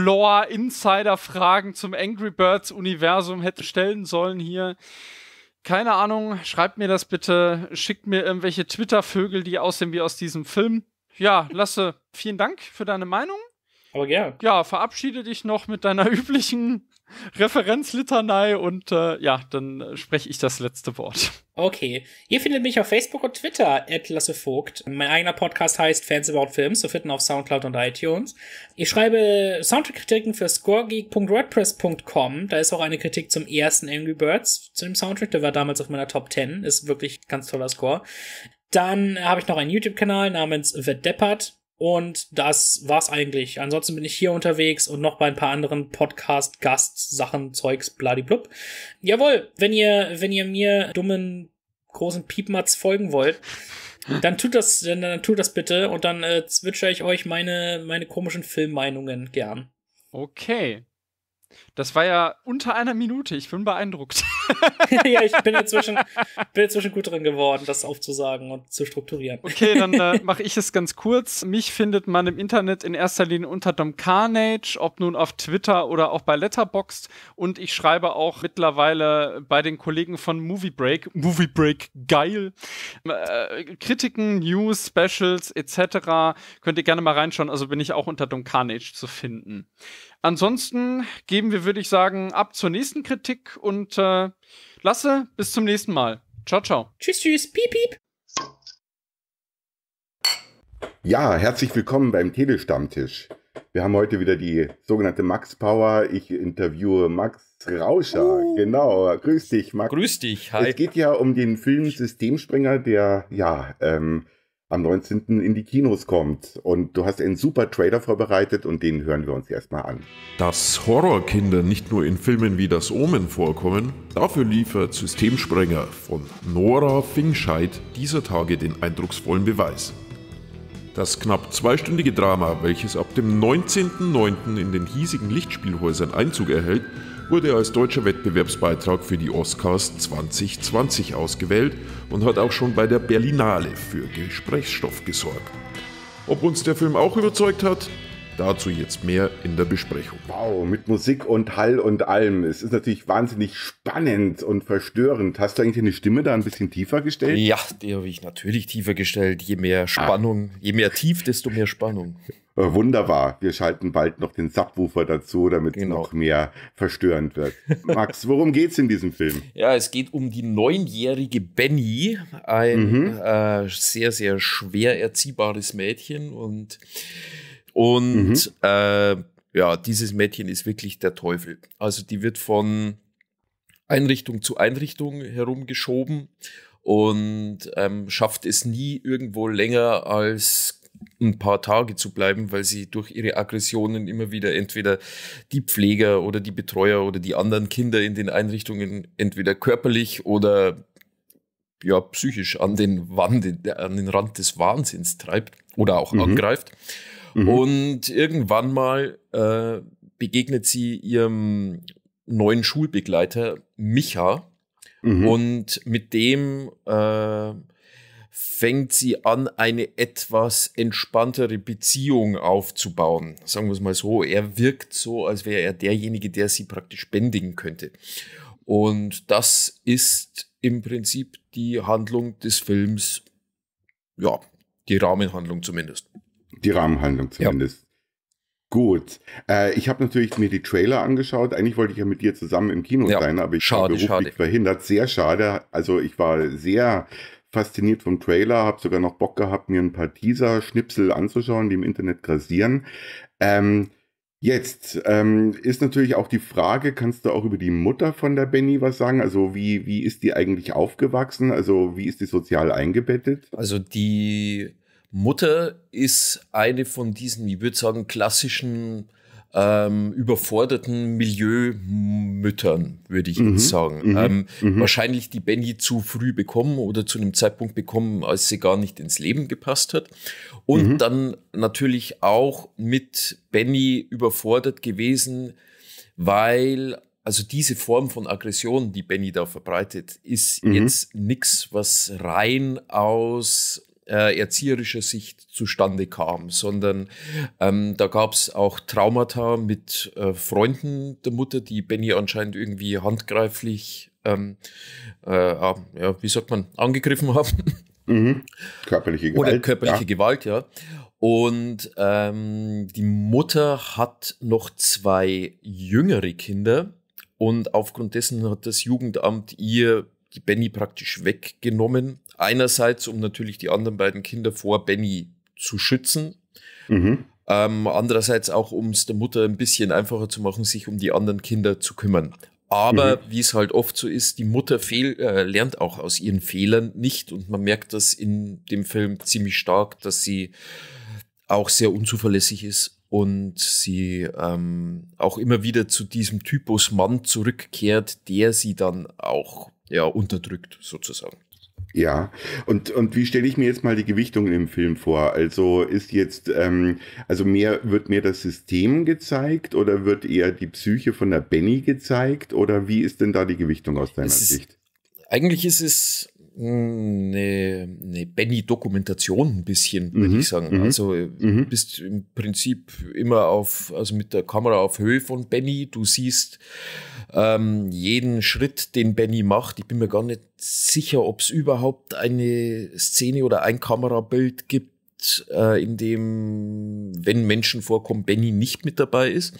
Lore-Insider-Fragen zum Angry Birds-Universum hätte stellen sollen hier. Keine Ahnung, schreibt mir das bitte, schickt mir irgendwelche Twitter-Vögel, die aussehen wie aus diesem Film. Ja, Lasse, vielen Dank für deine Meinung. Aber gern. Ja, verabschiede dich noch mit deiner üblichen Referenzlitanei und dann spreche ich das letzte Wort. Okay. Ihr findet mich auf Facebook und Twitter @LasseVogt. Mein eigener Podcast heißt Fans About Films, zu finden auf Soundcloud und iTunes. Ich schreibe Soundtrack-Kritiken für scoregeek.wordpress.com. Da ist auch eine Kritik zum ersten Angry Birds zu dem Soundtrack. Der war damals auf meiner Top 10. Ist wirklich ganz toller Score. Dann habe ich noch einen YouTube-Kanal namens The Deppert. Und das war's eigentlich. Ansonsten bin ich hier unterwegs und noch bei ein paar anderen Podcast-Gast-Sachen, Zeugs, bladiblub. Jawohl, wenn ihr mir dummen, großen Piepmatz folgen wollt, dann tut das bitte und dann zwitschere ich euch meine komischen Filmmeinungen gern. Okay. Das war ja unter einer Minute. Ich bin beeindruckt. Ja, ich bin inzwischen gut drin geworden, das aufzusagen und zu strukturieren. Okay, dann mache ich es ganz kurz. Mich findet man im Internet in erster Linie unter Dom Carnage, ob nun auf Twitter oder auch bei Letterboxd. Und ich schreibe auch mittlerweile bei den Kollegen von Movie Break, geil, Kritiken, News, Specials etc. Könnt ihr gerne mal reinschauen. Also bin ich auch unter Dom Carnage zu finden. Ansonsten geben wir, würde ich sagen, ab zur nächsten Kritik und Lasse, bis zum nächsten Mal. Ciao, ciao. Tschüss, piep, piep. Ja, herzlich willkommen beim Telestammtisch. Wir haben heute wieder die sogenannte Max Power. Ich interviewe Max Rauscher. Genau, grüß dich, Max. Grüß dich, hi. Es geht ja um den Film Systemsprenger, der am 19. in die Kinos kommt. Und du hast einen super Trailer vorbereitet und den hören wir uns erstmal an. Dass Horrorkinder nicht nur in Filmen wie Das Omen vorkommen, dafür liefert Systemsprenger von Nora Fingscheid dieser Tage den eindrucksvollen Beweis. Das knapp zweistündige Drama, welches ab dem 19.09. in den hiesigen Lichtspielhäusern Einzug erhält, wurde als deutscher Wettbewerbsbeitrag für die Oscars 2020 ausgewählt und hat auch schon bei der Berlinale für Gesprächsstoff gesorgt. Ob uns der Film auch überzeugt hat? Dazu jetzt mehr in der Besprechung. Wow, mit Musik und Hall und allem. Es ist natürlich wahnsinnig spannend und verstörend. Hast du eigentlich deine Stimme da ein bisschen tiefer gestellt? Ja, die habe ich natürlich tiefer gestellt. Je mehr Spannung, je mehr Tief, desto mehr Spannung. Wunderbar. Wir schalten bald noch den Subwoofer dazu, damit es noch mehr verstörend wird. Max, worum geht's in diesem Film? Ja, es geht um die 9-jährige Benny, ein sehr, sehr schwer erziehbares Mädchen und dieses Mädchen ist wirklich der Teufel. Also die wird von Einrichtung zu Einrichtung herumgeschoben und schafft es nie irgendwo länger als ein paar Tage zu bleiben, weil sie durch ihre Aggressionen immer wieder entweder die Pfleger oder die Betreuer oder die anderen Kinder in den Einrichtungen entweder körperlich oder psychisch an den Rand des Wahnsinns treibt oder auch angreift. Und irgendwann mal begegnet sie ihrem neuen Schulbegleiter Micha und mit dem fängt sie an, eine etwas entspanntere Beziehung aufzubauen. Sagen wir es mal so, er wirkt so, als wäre er derjenige, der sie praktisch bändigen könnte. Und das ist im Prinzip die Handlung des Films, die Rahmenhandlung zumindest. Die Rahmenhandlung zumindest. Ja. Gut. Ich habe natürlich mir die Trailer angeschaut. Eigentlich wollte ich ja mit dir zusammen im Kino sein, aber ich war beruflich verhindert. Sehr schade. Also ich war sehr fasziniert vom Trailer, habe sogar noch Bock gehabt, mir ein paar Teaser-Schnipsel anzuschauen, die im Internet grasieren. Jetzt ist natürlich auch die Frage, kannst du auch über die Mutter von der Benny was sagen? Also wie ist die eigentlich aufgewachsen? Also wie ist die sozial eingebettet? Also die Mutter ist eine von diesen, ich würde sagen, klassischen überforderten Milieumüttern, würde ich jetzt sagen. Wahrscheinlich die Benny zu früh bekommen oder zu einem Zeitpunkt bekommen, als sie gar nicht ins Leben gepasst hat. Und dann natürlich auch mit Benny überfordert gewesen, weil also diese Form von Aggression, die Benny da verbreitet, ist jetzt nichts, was rein aus erzieherischer Sicht zustande kam, sondern da gab es auch Traumata mit Freunden der Mutter, die Benny anscheinend irgendwie handgreiflich, angegriffen haben. Körperliche Gewalt. Oder körperliche Gewalt, ja. Und die Mutter hat noch 2 jüngere Kinder und aufgrund dessen hat das Jugendamt ihr die Benny praktisch weggenommen. Einerseits, um natürlich die anderen beiden Kinder vor Benny zu schützen. Andererseits auch, um es der Mutter ein bisschen einfacher zu machen, sich um die anderen Kinder zu kümmern. Aber wie es halt oft so ist, die Mutter lernt auch aus ihren Fehlern nicht. Und man merkt das in dem Film ziemlich stark, dass sie auch sehr unzuverlässig ist und sie auch immer wieder zu diesem Typus Mann zurückkehrt, der sie dann auch unterdrückt sozusagen. Ja, und wie stelle ich mir jetzt mal die Gewichtung im Film vor? Also ist jetzt, wird mehr das System gezeigt oder wird eher die Psyche von der Benny gezeigt oder wie ist denn da die Gewichtung aus deiner Sicht? Eigentlich ist es eine Benny-Dokumentation ein bisschen, würde ich sagen. Also du bist im Prinzip immer mit der Kamera auf Höhe von Benny. Du siehst jeden Schritt, den Benny macht. Ich bin mir gar nicht sicher, ob es überhaupt eine Szene oder ein Kamerabild gibt, in dem, wenn Menschen vorkommen, Benny nicht mit dabei ist.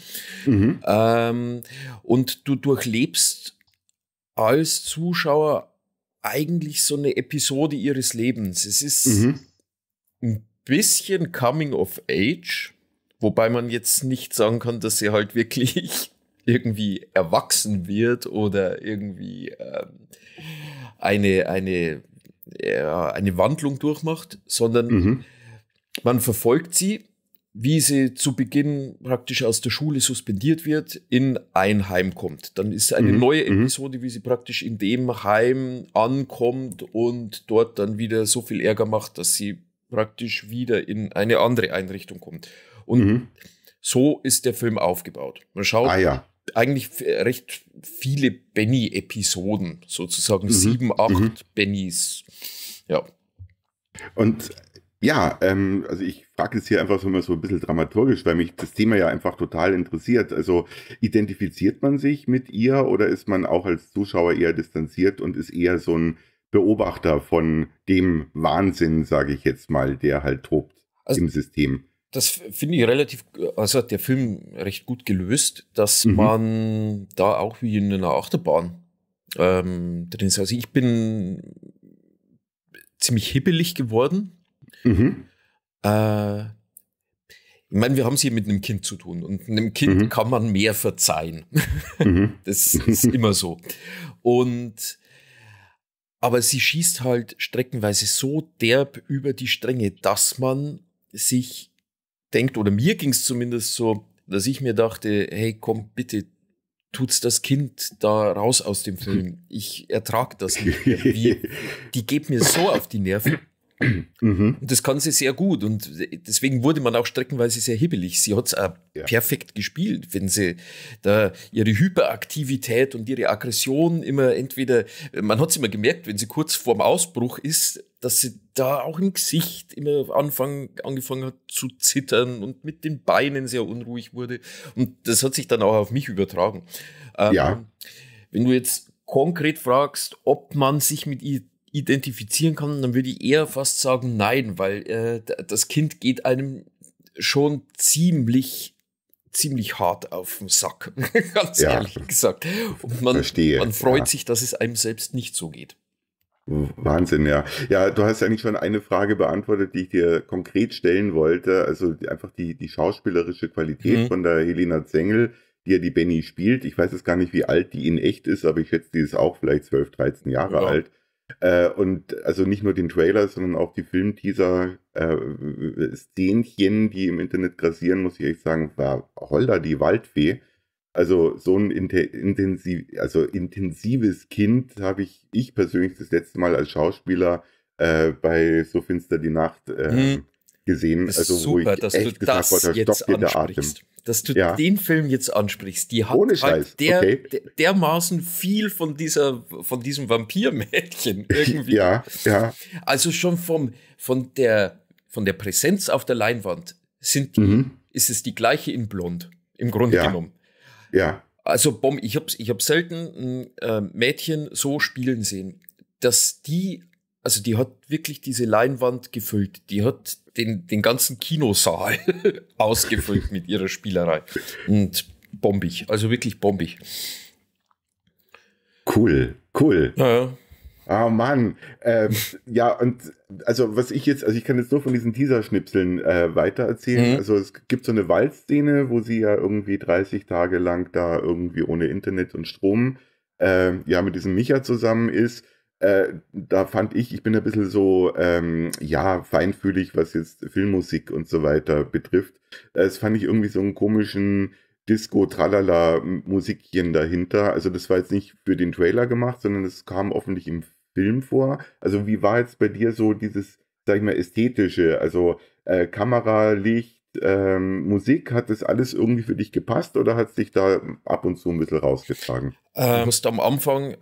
Und du durchlebst als Zuschauer eigentlich so eine Episode ihres Lebens. Es ist ein bisschen Coming of Age, wobei man jetzt nicht sagen kann, dass sie halt wirklich irgendwie erwachsen wird oder irgendwie eine eine Wandlung durchmacht, sondern man verfolgt sie, wie sie zu Beginn praktisch aus der Schule suspendiert wird, in ein Heim kommt. Dann ist eine neue Episode, wie sie praktisch in dem Heim ankommt und dort dann wieder so viel Ärger macht, dass sie praktisch wieder in eine andere Einrichtung kommt. Und so ist der Film aufgebaut. Man schaut eigentlich recht viele Benny-Episoden, sozusagen 7, 8 Bennys. Ja. Und ja, also ich frage jetzt hier einfach so mal so ein bisschen dramaturgisch, weil mich das Thema ja einfach total interessiert. Also identifiziert man sich mit ihr oder ist man auch als Zuschauer eher distanziert und ist eher so ein Beobachter von dem Wahnsinn, sage ich jetzt mal, der halt tobt im System? Das finde ich also hat der Film recht gut gelöst, dass man da auch wie in einer Achterbahn drin ist. Also ich bin ziemlich hibbelig geworden. Ich meine, wir haben es hier mit einem Kind zu tun und einem Kind kann man mehr verzeihen. Das ist immer so. Aber sie schießt halt streckenweise so derb über die Stränge, dass man sich denkt, oder mir ging es zumindest so, dass ich mir dachte, hey, komm, bitte, tut's das Kind da raus aus dem Film. Ich ertrage das nicht mehr. Die geht mir so auf die Nerven. Und das kann sie sehr gut und deswegen wurde man auch streckenweise sehr hibbelig. Sie hat es auch perfekt gespielt, wenn sie da ihre Hyperaktivität und ihre Aggression immer entweder, man hat es immer gemerkt, wenn sie kurz vorm Ausbruch ist, dass sie da auch im Gesicht immer angefangen hat zu zittern und mit den Beinen sehr unruhig wurde und das hat sich dann auch auf mich übertragen. Wenn du jetzt konkret fragst, ob man sich mit ihr identifizieren kann, dann würde ich eher fast sagen nein, weil das Kind geht einem schon ziemlich hart auf den Sack, ganz ehrlich gesagt. Und man freut sich, dass es einem selbst nicht so geht. Wahnsinn, ja. Ja, du hast eigentlich schon eine Frage beantwortet, die ich dir konkret stellen wollte. Also einfach die schauspielerische Qualität von der Helena Zengel, die ja die Benny spielt. Ich weiß jetzt gar nicht, wie alt die in echt ist, aber ich schätze, die ist auch vielleicht 12, 13 Jahre alt. Und also nicht nur den Trailer, sondern auch die Filmteaser, Szenchen, die im Internet grassieren, muss ich echt sagen, war Holder die Waldfee. Also so ein intensives Kind habe ich persönlich das letzte Mal als Schauspieler bei So finster die Nacht gesehen. Das ist also super, wo ich dass echt du das gesagt, jetzt ansprichst. Dass du den Film jetzt ansprichst. Die hat halt dermaßen viel von diesem Vampirmädchen irgendwie. Ja. Also schon von der Präsenz auf der Leinwand ist es die gleiche in Blond, im Grunde genommen. Ja. Also ich hab selten ein Mädchen so spielen sehen, dass die hat wirklich diese Leinwand gefüllt. Die hat den ganzen Kinosaal ausgefüllt mit ihrer Spielerei. Und bombig, also wirklich bombig. Cool. Ja. Oh Mann. Und also ich kann jetzt nur von diesen Teaserschnipseln weitererzählen. Also es gibt so eine Waldszene, wo sie ja irgendwie 30 Tage lang da irgendwie ohne Internet und Strom mit diesem Micha zusammen ist. Da fand ich bin ein bisschen so, feinfühlig, was jetzt Filmmusik und so weiter betrifft. Das fand ich irgendwie so einen komischen Disco-Tralala-Musikchen dahinter. Also das war jetzt nicht für den Trailer gemacht, sondern es kam offensichtlich im Film vor. Also wie war jetzt bei dir so dieses, sag ich mal, ästhetische, also Kamera, Licht, Musik, hat das alles irgendwie für dich gepasst oder hat es dich da ab und zu ein bisschen rausgetragen? Du hast am Anfang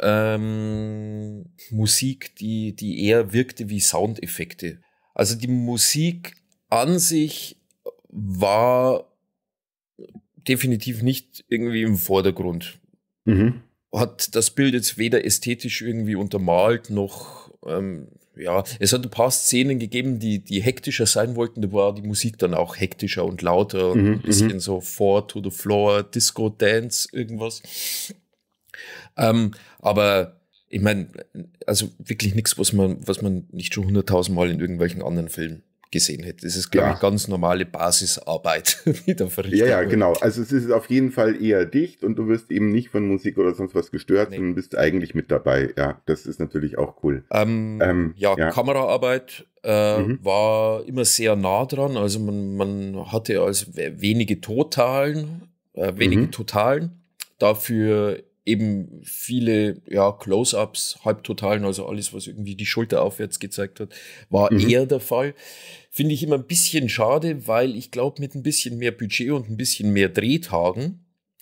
Musik, die eher wirkte wie Soundeffekte. Also die Musik an sich war definitiv nicht irgendwie im Vordergrund. Hat das Bild jetzt weder ästhetisch irgendwie untermalt noch es hat ein paar Szenen gegeben, die hektischer sein wollten. Da war die Musik dann auch hektischer und lauter und ein bisschen so Four to the Floor, Disco Dance, irgendwas. Aber ich meine, also wirklich nichts, was man nicht schon 100.000 Mal in irgendwelchen anderen Filmen gesehen hätte. Das ist, glaube ich, ganz normale Basisarbeit, die da verrichtet wird. Ja, genau. Also es ist auf jeden Fall eher dicht und du wirst eben nicht von Musik oder sonst was gestört, sondern bist eigentlich mit dabei. Ja, das ist natürlich auch cool. Kameraarbeit war immer sehr nah dran. Also man hatte also wenige Totalen, dafür eben viele Close-ups, Halbtotalen, also alles, was irgendwie die Schulter aufwärts gezeigt hat, war eher der Fall. Finde ich immer ein bisschen schade, weil ich glaube, mit ein bisschen mehr Budget und ein bisschen mehr Drehtagen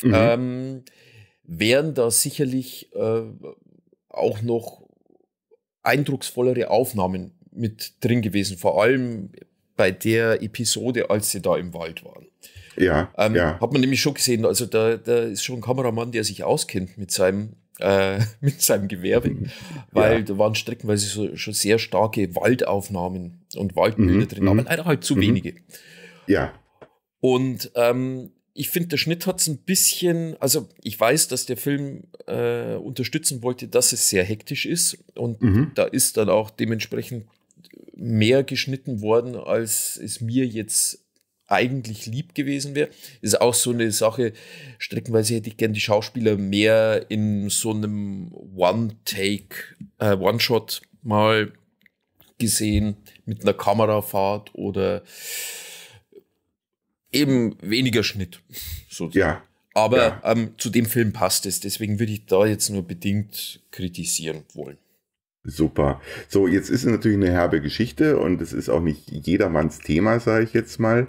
wären da sicherlich auch noch eindrucksvollere Aufnahmen mit drin gewesen, vor allem bei der Episode, als sie da im Wald waren. Hat man nämlich schon gesehen, also da ist schon ein Kameramann, der sich auskennt mit seinem Gewerbe, weil da waren streckenweise schon sehr starke Waldaufnahmen und Waldbilder drin, aber leider halt zu wenige. Ja. Und ich finde, der Schnitt hat es ein bisschen, also ich weiß, dass der Film unterstützen wollte, dass es sehr hektisch ist und da ist dann auch dementsprechend mehr geschnitten worden, als es mir jetzt eigentlich lieb gewesen wäre. Ist auch so eine Sache, streckenweise hätte ich gern die Schauspieler mehr in so einem One-Shot mal gesehen, mit einer Kamerafahrt oder eben weniger Schnitt. Sozusagen. Ja. Aber zu dem Film passt es, deswegen würde ich da jetzt nur bedingt kritisieren wollen. Super. So, jetzt ist es natürlich eine herbe Geschichte und es ist auch nicht jedermanns Thema, sage ich jetzt mal.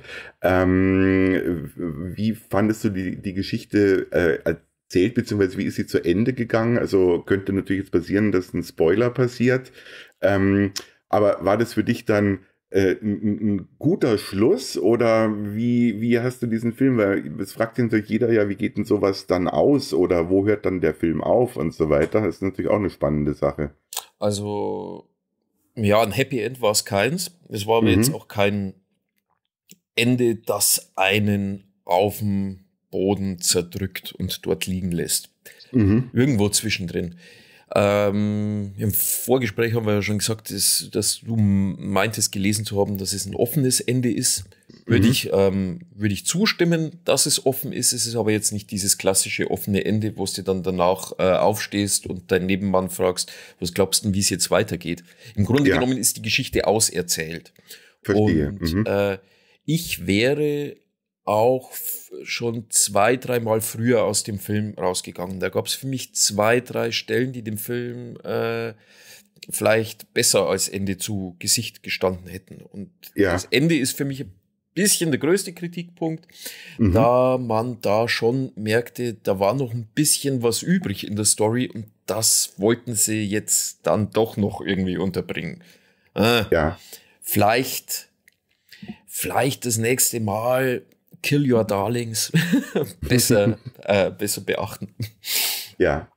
Wie fandest du die Geschichte erzählt, beziehungsweise wie ist sie zu Ende gegangen? Also könnte natürlich jetzt passieren, dass ein Spoiler passiert. Aber war das für dich dann ein guter Schluss oder wie hast du diesen Film, weil es fragt sich natürlich jeder, ja, wie geht denn sowas dann aus oder wo hört dann der Film auf und so weiter, das ist natürlich auch eine spannende Sache. Also, ja, ein Happy End war es keins, es war aber jetzt auch kein Ende, das einen auf dem Boden zerdrückt und dort liegen lässt. Irgendwo zwischendrin. Im Vorgespräch haben wir ja schon gesagt, dass du meintest, gelesen zu haben, dass es ein offenes Ende ist. Würde ich zustimmen, dass es offen ist. Es ist aber jetzt nicht dieses klassische offene Ende, wo du dann danach aufstehst und deinen Nebenmann fragst, was glaubst du, wie es jetzt weitergeht. Im Grunde genommen ist die Geschichte auserzählt. Verstehe. Und ich wäre auch schon 2-3 Mal früher aus dem Film rausgegangen. Da gab es für mich 2-3 Stellen, die dem Film vielleicht besser als Ende zu Gesicht gestanden hätten. Und das Ende ist für mich ein bisschen der größte Kritikpunkt, da man da schon merkte, da war noch ein bisschen was übrig in der Story und das wollten sie jetzt dann doch noch irgendwie unterbringen. Vielleicht das nächste Mal Kill Your Darlings besser beachten. Ja.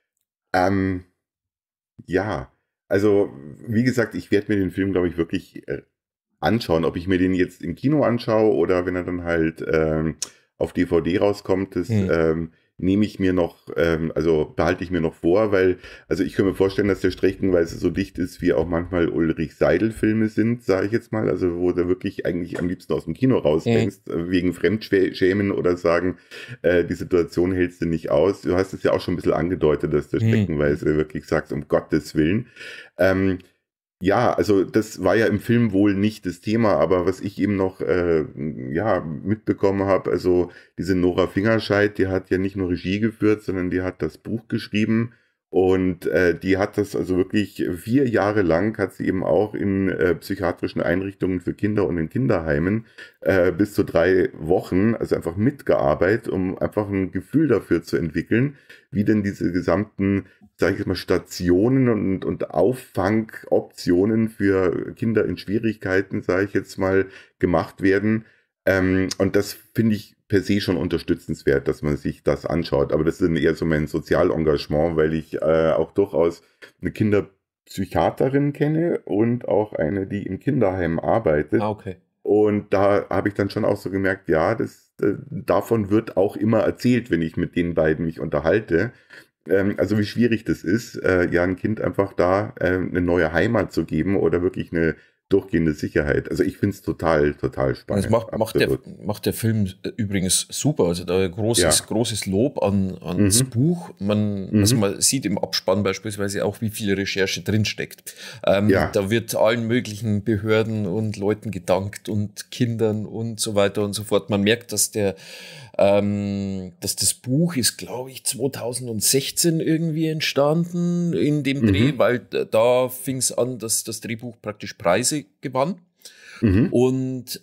Also wie gesagt, ich werde mir den Film, glaube ich, wirklich anschauen. Ob ich mir den jetzt im Kino anschaue oder wenn er dann halt auf DVD rauskommt, das nehme ich mir noch, behalte ich mir noch vor, weil, also ich kann mir vorstellen, dass der streckenweise so dicht ist, wie auch manchmal Ulrich Seidel-Filme sind, sage ich jetzt mal, also wo du wirklich eigentlich am liebsten aus dem Kino rausdenkst, wegen Fremdschämen oder sagen, die Situation hältst du nicht aus. Du hast es ja auch schon ein bisschen angedeutet, dass du streckenweise wirklich sagst, um Gottes Willen. Ja, also das war ja im Film wohl nicht das Thema, aber was ich eben noch mitbekommen habe, also diese Nora Fingerscheid, die hat ja nicht nur Regie geführt, sondern die hat das Buch geschrieben und die hat das also wirklich 4 Jahre lang, hat sie eben auch in psychiatrischen Einrichtungen für Kinder und in Kinderheimen bis zu 3 Wochen, also einfach mitgearbeitet, um einfach ein Gefühl dafür zu entwickeln, wie denn diese gesamten, sage ich jetzt mal, Stationen und Auffangoptionen für Kinder in Schwierigkeiten, sage ich jetzt mal, gemacht werden. Und das finde ich per se schon unterstützenswert, dass man sich das anschaut. Aber das ist eher so mein Sozialengagement, weil ich auch durchaus eine Kinderpsychiaterin kenne und auch eine, die im Kinderheim arbeitet. Okay. Und da habe ich dann schon auch so gemerkt, ja, davon wird auch immer erzählt, wenn ich mit den beiden mich unterhalte. Also wie schwierig das ist, ein Kind einfach da eine neue Heimat zu geben oder wirklich eine durchgehende Sicherheit. Also ich finde es total spannend. Das macht der Film übrigens super. Also da großes Lob ans Buch. Man sieht im Abspann beispielsweise auch, wie viel Recherche drinsteckt. Da wird allen möglichen Behörden und Leuten gedankt und Kindern und so weiter und so fort. Man merkt, dass das Buch ist, glaube ich, 2016 irgendwie entstanden in dem Dreh, weil da fing es an, dass das Drehbuch praktisch Preise gewann. Und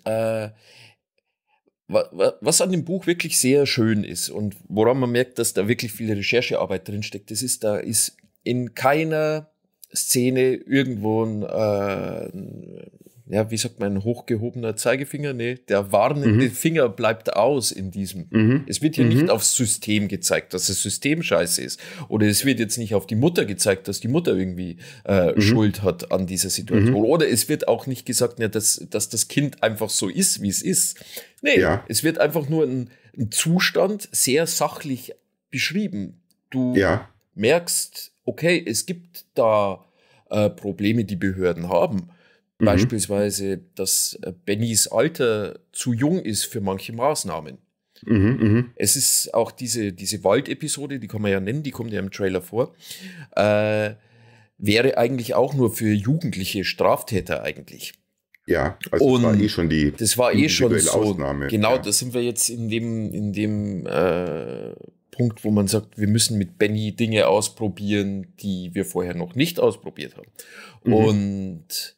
was an dem Buch wirklich sehr schön ist und woran man merkt, dass da wirklich viel Recherchearbeit drinsteckt, da ist in keiner Szene irgendwo wie sagt man, ein hochgehobener Zeigefinger? Nee, der warnende Finger bleibt aus in diesem. Es wird hier nicht aufs System gezeigt, dass das System scheiße ist. Oder es wird jetzt nicht auf die Mutter gezeigt, dass die Mutter irgendwie Schuld hat an dieser Situation. Oder es wird auch nicht gesagt, dass das Kind einfach so ist, wie es ist. Nee, es wird einfach nur ein Zustand sehr sachlich beschrieben. Du merkst, okay, es gibt da Probleme, die Behörden haben. Beispielsweise, dass Bennys Alter zu jung ist für manche Maßnahmen. Es ist auch diese Waldepisode, die kann man ja nennen, die kommt ja im Trailer vor, wäre eigentlich auch nur für jugendliche Straftäter eigentlich. Ja, also das war eh schon so. Ausnahme. Genau, da sind wir jetzt in dem Punkt, wo man sagt, wir müssen mit Benny Dinge ausprobieren, die wir vorher noch nicht ausprobiert haben. Und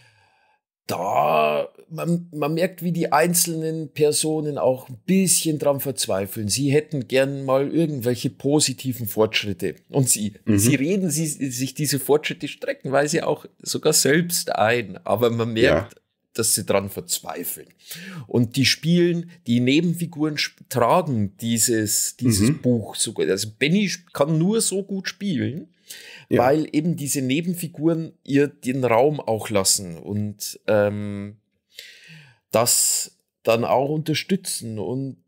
man merkt, wie die einzelnen Personen auch ein bisschen dran verzweifeln. Sie hätten gern mal irgendwelche positiven Fortschritte. Und sie reden sich diese Fortschritte streckenweise auch sogar selbst ein. Aber man merkt, dass sie dran verzweifeln. Und die Nebenfiguren tragen dieses Buch sogar. Also Benny kann nur so gut spielen, weil eben diese Nebenfiguren ihr den Raum auch lassen und das dann auch unterstützen und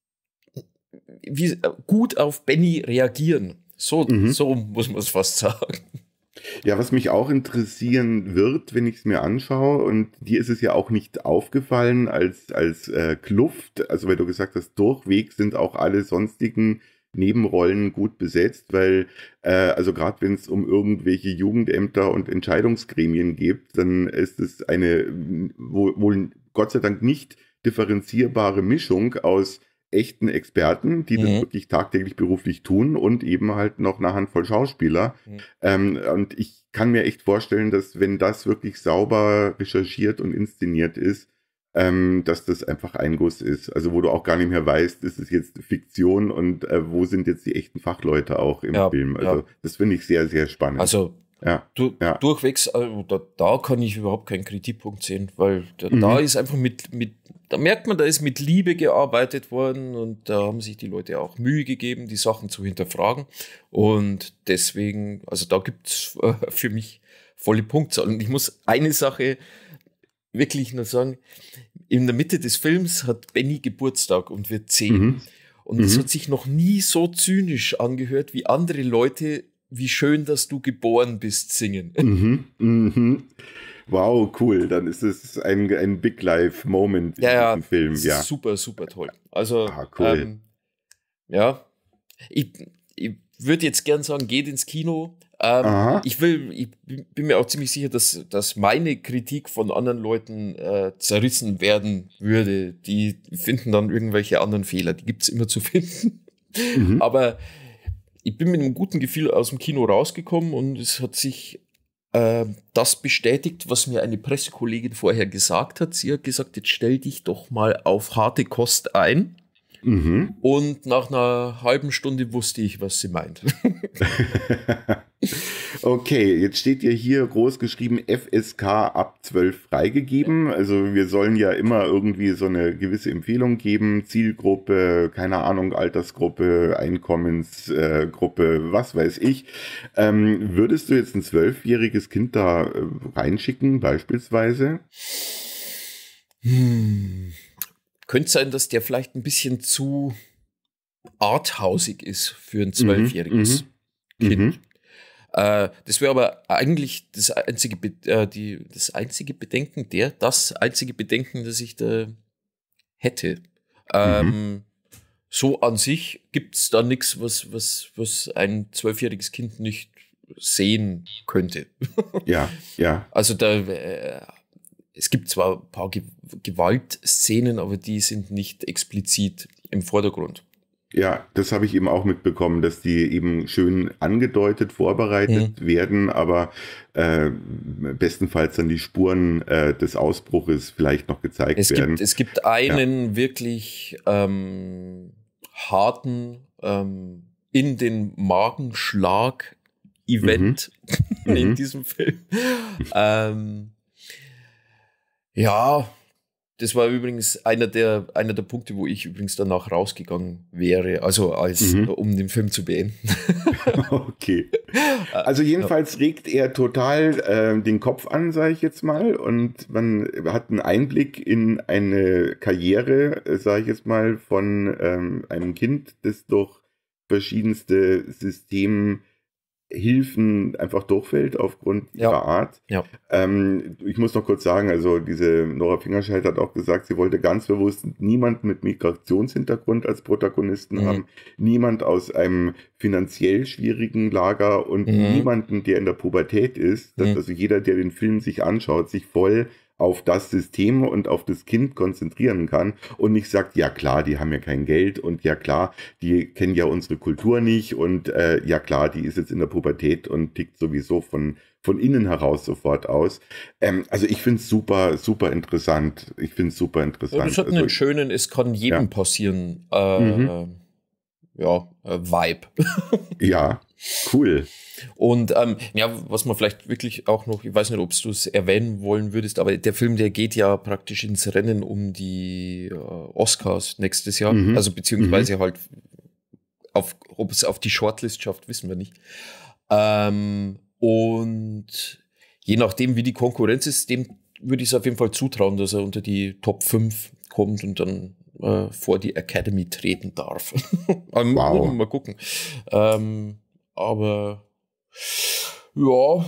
gut auf Benny reagieren. So muss man es fast sagen. Ja, was mich auch interessieren wird, wenn ich es mir anschaue, und dir ist es ja auch nicht aufgefallen als Kluft, also weil du gesagt hast, durchwegs sind auch alle sonstigen Nebenrollen gut besetzt, weil also gerade wenn es um irgendwelche Jugendämter und Entscheidungsgremien geht, dann ist es eine wohl Gott sei Dank nicht differenzierbare Mischung aus echten Experten, die das wirklich tagtäglich beruflich tun und eben halt noch eine Handvoll Schauspieler. Und ich kann mir echt vorstellen, dass wenn das wirklich sauber recherchiert und inszeniert ist, dass das einfach ein Guss ist. Also wo du auch gar nicht mehr weißt, ist es jetzt Fiktion und wo sind jetzt die echten Fachleute auch im Film. Also das finde ich sehr, sehr spannend. Also durchwegs, da kann ich überhaupt keinen Kritikpunkt sehen, weil da ist einfach da merkt man, da ist mit Liebe gearbeitet worden und da haben sich die Leute auch Mühe gegeben, die Sachen zu hinterfragen. Und deswegen, also da gibt's für mich volle Punktzahl. Und ich muss eine Sache wirklich nur sagen, in der Mitte des Films hat Benny Geburtstag und wird 10. Und es hat sich noch nie so zynisch angehört, wie andere Leute, wie schön, dass du geboren bist, singen. Wow, cool. Dann ist es ein Big Life Moment in diesem Film. Ja, super, super toll. Also, cool. Ich würde jetzt gern sagen, geht ins Kino. Ich bin mir auch ziemlich sicher, dass meine Kritik von anderen Leuten zerrissen werden würde. Die finden dann irgendwelche anderen Fehler. Die gibt es immer zu finden. Aber ich bin mit einem guten Gefühl aus dem Kino rausgekommen und es hat sich das bestätigt, was mir eine Pressekollegin vorher gesagt hat. Sie hat gesagt, jetzt stell dich doch mal auf harte Kost ein. Und nach einer halben Stunde wusste ich, was sie meint. Okay, jetzt steht ja hier groß geschrieben FSK ab 12 freigegeben. Also wir sollen ja immer irgendwie so eine gewisse Empfehlung geben. Zielgruppe, keine Ahnung, Altersgruppe, Einkommensgruppe, was weiß ich. Würdest du jetzt ein 12-jähriges Kind da reinschicken beispielsweise? Könnte sein, dass der vielleicht ein bisschen zu arthausig ist für ein 12-jähriges Kind. Das wäre aber eigentlich das einzige Bedenken, das ich da hätte. So an sich gibt es da nichts, was ein 12-jähriges Kind nicht sehen könnte. Ja. Also es gibt zwar ein paar Gewaltszenen, aber die sind nicht explizit im Vordergrund. Ja, das habe ich eben auch mitbekommen, dass die eben schön angedeutet, vorbereitet werden, aber bestenfalls dann die Spuren des Ausbruches vielleicht noch gezeigt werden. Es gibt einen wirklich harten in den Magenschlag-Event in diesem Film. Ja, das war übrigens einer der Punkte, wo ich übrigens danach rausgegangen wäre, also um den Film zu beenden. Okay. Also jedenfalls regt er total den Kopf an, sage ich jetzt mal, und man hat einen Einblick in eine Karriere, sage ich jetzt mal, von einem Kind, das durch verschiedenste Systemhilfen einfach durchfällt aufgrund ihrer Art. Ja. Ich muss noch kurz sagen, also diese Nora Fingerscheid hat auch gesagt, sie wollte ganz bewusst niemanden mit Migrationshintergrund als Protagonisten haben, niemand aus einem finanziell schwierigen Lager und niemanden, der in der Pubertät ist, dass also jeder, der den Film sich anschaut, sich voll auf das System und auf das Kind konzentrieren kann und nicht sagt, ja klar, die haben ja kein Geld und ja klar, die kennen ja unsere Kultur nicht und ja klar, die ist jetzt in der Pubertät und tickt sowieso von innen heraus sofort aus. Also ich finde es super, super interessant. Und es hat einen schönen, es kann jedem passieren, Vibe. Ja, cool. Und was man vielleicht wirklich auch noch, ich weiß nicht, ob du es erwähnen wollen würdest, aber der Film, der geht ja praktisch ins Rennen um die Oscars nächstes Jahr, also beziehungsweise halt ob es auf die Shortlist schafft, wissen wir nicht. Und je nachdem, wie die Konkurrenz ist, dem würde ich es auf jeden Fall zutrauen, dass er unter die Top 5 kommt und dann vor die Academy treten darf. Wow. Mal gucken. Aber ja,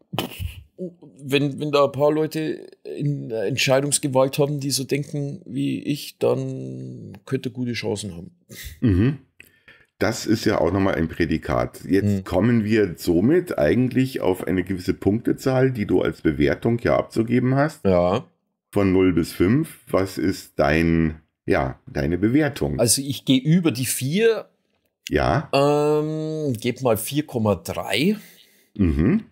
wenn da ein paar Leute in Entscheidungsgewalt haben, die so denken wie ich, dann könnte er gute Chancen haben. Das ist ja auch nochmal ein Prädikat. Jetzt kommen wir somit eigentlich auf eine gewisse Punktezahl, die du als Bewertung ja abzugeben hast. Ja. Von 0 bis 5. Was ist deine Bewertung? Also ich gehe über die 4. Ja. Gebe mal 4,3. Ein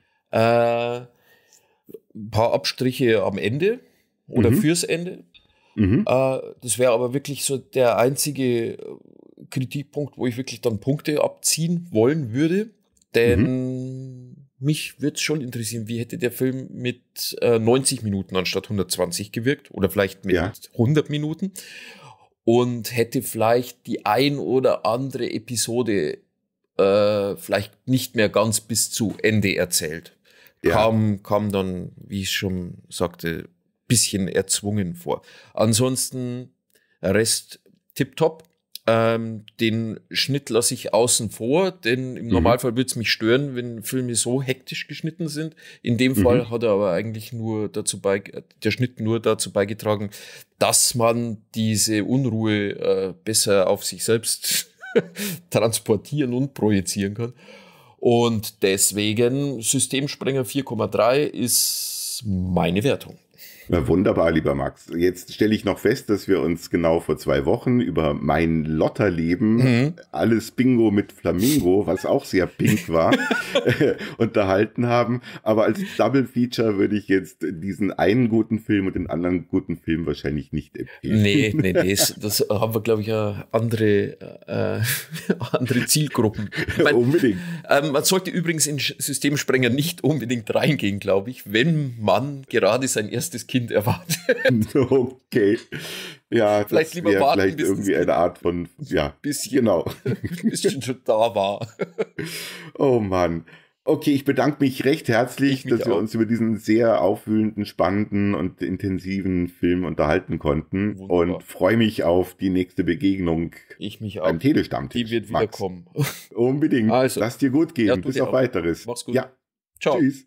paar Abstriche am Ende oder fürs Ende. Das wäre aber wirklich so der einzige Kritikpunkt, wo ich wirklich dann Punkte abziehen wollen würde. Denn mich würde es schon interessieren, wie hätte der Film mit 90 Minuten anstatt 120 gewirkt oder vielleicht mit 100 Minuten. Und hätte vielleicht die ein oder andere Episode vielleicht nicht mehr ganz bis zu Ende erzählt. Ja. Kam dann, wie ich schon sagte, bisschen erzwungen vor. Ansonsten Rest tipptopp. Den Schnitt lasse ich außen vor, denn im Normalfall würde es mich stören, wenn Filme so hektisch geschnitten sind. In dem Fall hat er aber eigentlich der Schnitt nur dazu beigetragen, dass man diese Unruhe besser auf sich selbst transportieren und projizieren kann. Und deswegen Systemsprenger 4,3 ist meine Wertung. Na wunderbar, lieber Max. Jetzt stelle ich noch fest, dass wir uns genau vor 2 Wochen über mein Lotterleben, alles Bingo mit Flamingo, was auch sehr pink war, unterhalten haben. Aber als Double Feature würde ich jetzt diesen einen guten Film und den anderen guten Film wahrscheinlich nicht empfehlen. Nee, das haben wir, glaube ich, ja andere Zielgruppen. Unbedingt. Man sollte übrigens in Systemsprenger nicht unbedingt reingehen, glaube ich, wenn man gerade sein erstes Kind erwartet. Okay. Ja, vielleicht lieber warten, vielleicht bis irgendwie eine Art von, bisschen, genau. Bisschen schon da war. Oh Mann. Okay, ich bedanke mich recht herzlich, dass wir uns über diesen sehr aufwühlenden, spannenden und intensiven Film unterhalten konnten. Wunderbar. Und freue mich auf die nächste Begegnung beim Telestammtisch. Die wird wieder kommen. Unbedingt. Also, lass dir gut gehen. Ja, bis auf Weiteres. Mach's gut. Ja. Ciao. Tschüss.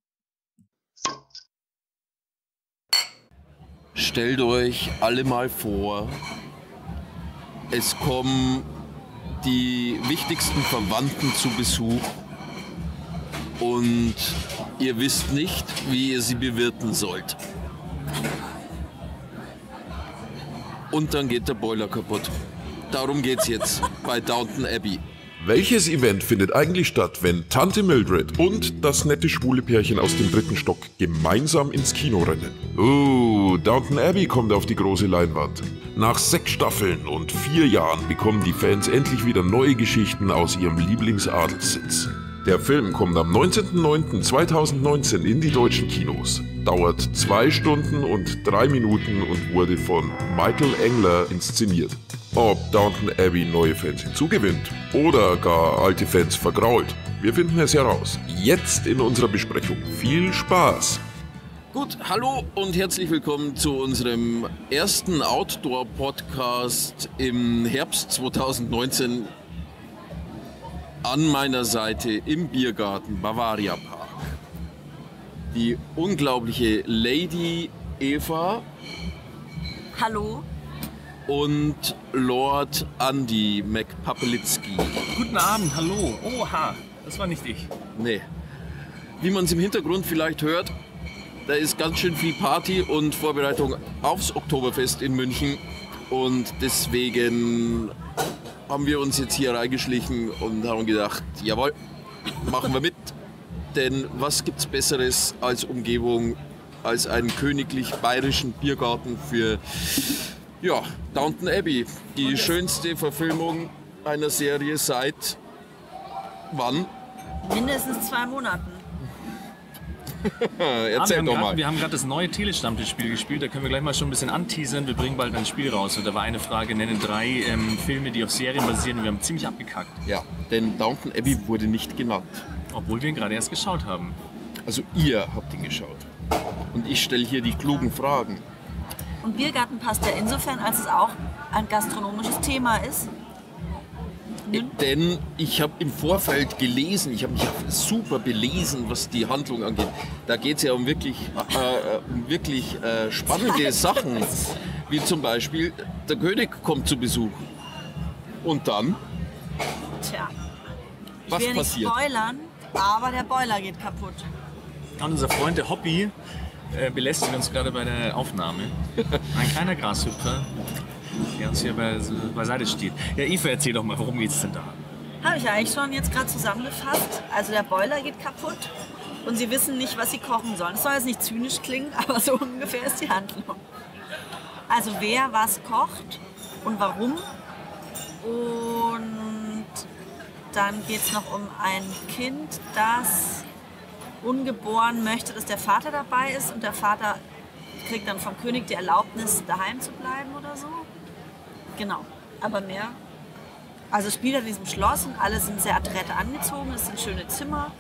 Stellt euch alle mal vor, es kommen die wichtigsten Verwandten zu Besuch und ihr wisst nicht, wie ihr sie bewirten sollt. Und dann geht der Boiler kaputt. Darum geht's jetzt bei Downton Abbey. Welches Event findet eigentlich statt, wenn Tante Mildred und das nette schwule Pärchen aus dem 3. Stock gemeinsam ins Kino rennen? Downton Abbey kommt auf die große Leinwand. Nach 6 Staffeln und 4 Jahren bekommen die Fans endlich wieder neue Geschichten aus ihrem Lieblingsadelssitz. Der Film kommt am 19.09.2019 in die deutschen Kinos, dauert 2 Stunden und 3 Minuten und wurde von Michael Engler inszeniert. Ob Downton Abbey neue Fans hinzugewinnt oder gar alte Fans vergrault, wir finden es heraus. Jetzt in unserer Besprechung. Viel Spaß! Gut, hallo und herzlich willkommen zu unserem ersten Outdoor-Podcast im Herbst 2019. An meiner Seite im Biergarten Bavaria Park die unglaubliche Lady Eva. Hallo. Und Lord Andy McPapelitzky. Guten Abend, hallo. Oha, das war nicht ich. Nee. Wie man es im Hintergrund vielleicht hört, da ist ganz schön viel Party und Vorbereitung aufs Oktoberfest in München. Und deswegen haben wir uns jetzt hier reingeschlichen und haben gedacht, jawohl, machen wir mit. Denn was gibt's Besseres als Umgebung, als einen königlich bayerischen Biergarten für Downton Abbey. Die schönste Verfilmung einer Serie seit wann? Mindestens 2 Monaten. Erzähl doch mal. Wir haben gerade das neue Telestammtisch-Spiel gespielt, da können wir gleich mal schon ein bisschen anteasern. Wir bringen bald ein Spiel raus und da war eine Frage, nenne 3 Filme, die auf Serien basieren und wir haben ziemlich abgekackt. Ja, denn Downton Abbey wurde nicht genannt. Obwohl wir ihn gerade erst geschaut haben. Also ihr habt ihn geschaut. Und ich stelle hier die klugen Fragen. Und Biergarten passt ja insofern, als es auch ein gastronomisches Thema ist. Denn ich habe im Vorfeld gelesen, ich habe mich super belesen, was die Handlung angeht. Da geht es ja um wirklich spannende Sachen, wie zum Beispiel, der König kommt zu Besuch. Und dann? Tja, was will passiert? Nicht spoilern, aber der Boiler geht kaputt. Und unser Freund, der Hobby, belästigt uns gerade bei der Aufnahme. Ein kleiner Grashüpfer, der uns hier beiseite steht. Ja, Eva, erzähl doch mal, worum geht's denn da? Habe ich ja eigentlich schon jetzt gerade zusammengefasst. Also der Boiler geht kaputt und sie wissen nicht, was sie kochen sollen. Es soll jetzt nicht zynisch klingen, aber so ungefähr ist die Handlung. Also wer was kocht und warum. Und dann geht es noch um ein Kind, das ungeboren möchte, dass der Vater dabei ist und der Vater kriegt dann vom König die Erlaubnis, daheim zu bleiben oder so. Genau, aber mehr. Also spielt er in diesem Schloss und alle sind sehr adrett angezogen, es sind schöne Zimmer.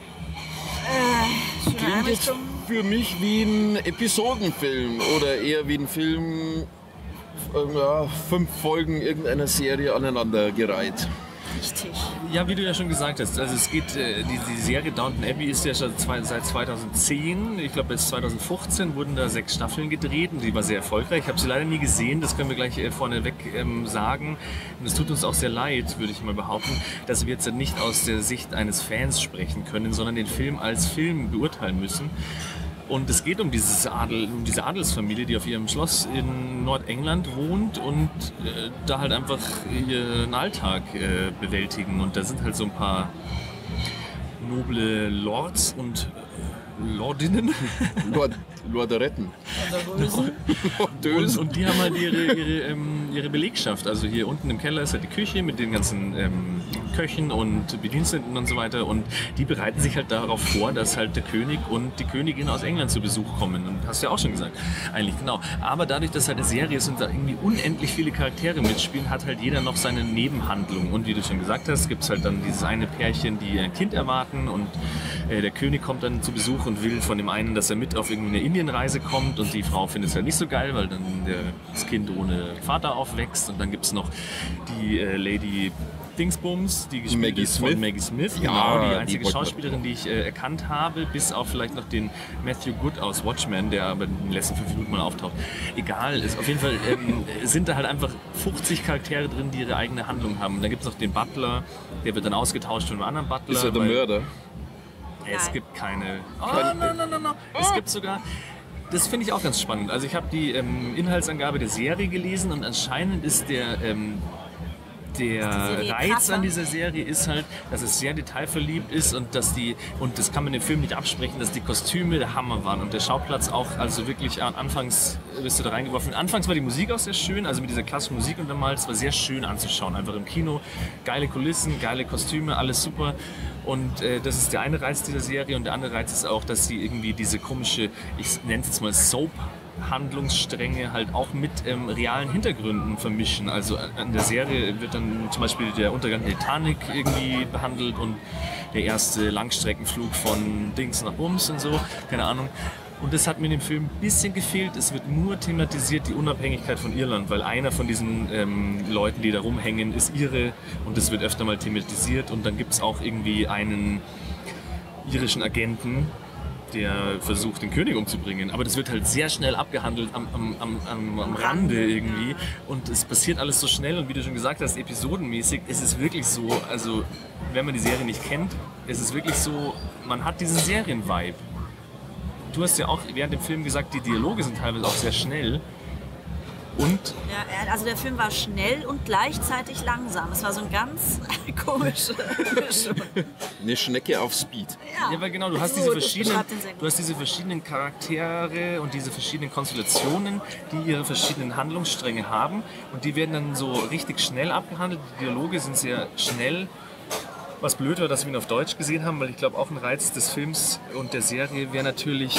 Schöne Einrichtung. Für mich wie ein Episodenfilm oder eher wie ein Film, 5 Folgen irgendeiner Serie aneinandergereiht. Richtig. Ja, wie du ja schon gesagt hast, also es geht, die Serie Downton Abbey ist ja schon seit 2010, ich glaube bis 2015 wurden da 6 Staffeln gedreht und die war sehr erfolgreich. Ich habe sie leider nie gesehen, das können wir gleich vorneweg sagen. Und es tut uns auch sehr leid, würde ich mal behaupten, dass wir jetzt nicht aus der Sicht eines Fans sprechen können, sondern den Film als Film beurteilen müssen. Und es geht um diese Adelsfamilie, die auf ihrem Schloss in Nordengland wohnt und da halt einfach ihren Alltag bewältigen. Und da sind halt so ein paar noble Lords und Lordinnen. Lorderetten. Und die haben halt ihre Belegschaft. Also hier unten im Keller ist halt die Küche mit den ganzen Köchen und Bediensteten und so weiter. Und die bereiten sich halt darauf vor, dass halt der König und die Königin aus England zu Besuch kommen. Und hast du ja auch schon gesagt, eigentlich, genau. Aber dadurch, dass halt eine Serie ist und da irgendwie unendlich viele Charaktere mitspielen, hat halt jeder noch seine Nebenhandlung. Und wie du schon gesagt hast, gibt es halt dann dieses eine Pärchen, die ein Kind erwarten und der König kommt dann zu Besuch und will von dem einen, dass er mit auf irgendeine Indienreise kommt und die Frau findet es halt nicht so geil, weil dann das Kind ohne Vater aufwächst. Und dann gibt es noch die Lady Dingsbums, die gespielt ist von Maggie Smith, ja, genau, die einzige Schauspielerin, die ich erkannt habe, bis auf vielleicht noch den Matthew Good aus Watchmen, der aber in den letzten 5 Minuten mal auftaucht. Egal, ist auf jeden Fall sind da halt einfach 50 Charaktere drin, die ihre eigene Handlung haben. Dann gibt es noch den Butler, der wird dann ausgetauscht von einem anderen Butler. Ist er der Mörder? Es gibt keine... No. Es gibt sogar... Das finde ich auch ganz spannend. Also ich habe die Inhaltsangabe der Serie gelesen und anscheinend ist der Reiz an dieser Serie ist halt, dass es sehr detailverliebt ist und das kann man im Film nicht absprechen, dass die Kostüme der Hammer waren und der Schauplatz auch, also wirklich anfangs bist du da reingeworfen. Anfangs war die Musik auch sehr schön, also mit dieser klassischen Musik untermalt, war sehr schön anzuschauen, einfach im Kino, geile Kulissen, geile Kostüme, alles super. Und das ist der eine Reiz dieser Serie und der andere Reiz ist auch, dass sie irgendwie diese komische, ich nenne es jetzt mal Soap-Handlungsstränge halt auch mit realen Hintergründen vermischen. Also an der Serie wird dann zum Beispiel der Untergang der Titanic irgendwie behandelt und der erste Langstreckenflug von Dings nach Bums und so, keine Ahnung. Und das hat mir in dem Film ein bisschen gefehlt. Es wird nur thematisiert die Unabhängigkeit von Irland, weil einer von diesen Leuten, die da rumhängen, ist Ire und das wird öfter mal thematisiert. Und dann gibt es auch irgendwie einen irischen Agenten, der versucht, den König umzubringen. Aber das wird halt sehr schnell abgehandelt am Rande irgendwie. Und es passiert alles so schnell und wie du schon gesagt hast, episodenmäßig, es ist wirklich so, also wenn man die Serie nicht kennt, es ist wirklich so, man hat diesen Serien-Vibe. Du hast ja auch während dem Film gesagt, die Dialoge sind teilweise auch sehr schnell. Und? Ja, also der Film war schnell und gleichzeitig langsam. Es war so ein ganz komische Mischung. Eine Schnecke auf Speed. Ja, weil genau, du hast diese verschiedenen Charaktere und diese verschiedenen Konstellationen, die ihre verschiedenen Handlungsstränge haben. Und die werden dann so richtig schnell abgehandelt. Die Dialoge sind sehr schnell. Was blöd war, dass wir ihn auf Deutsch gesehen haben, weil ich glaube, auch ein Reiz des Films und der Serie wäre natürlich,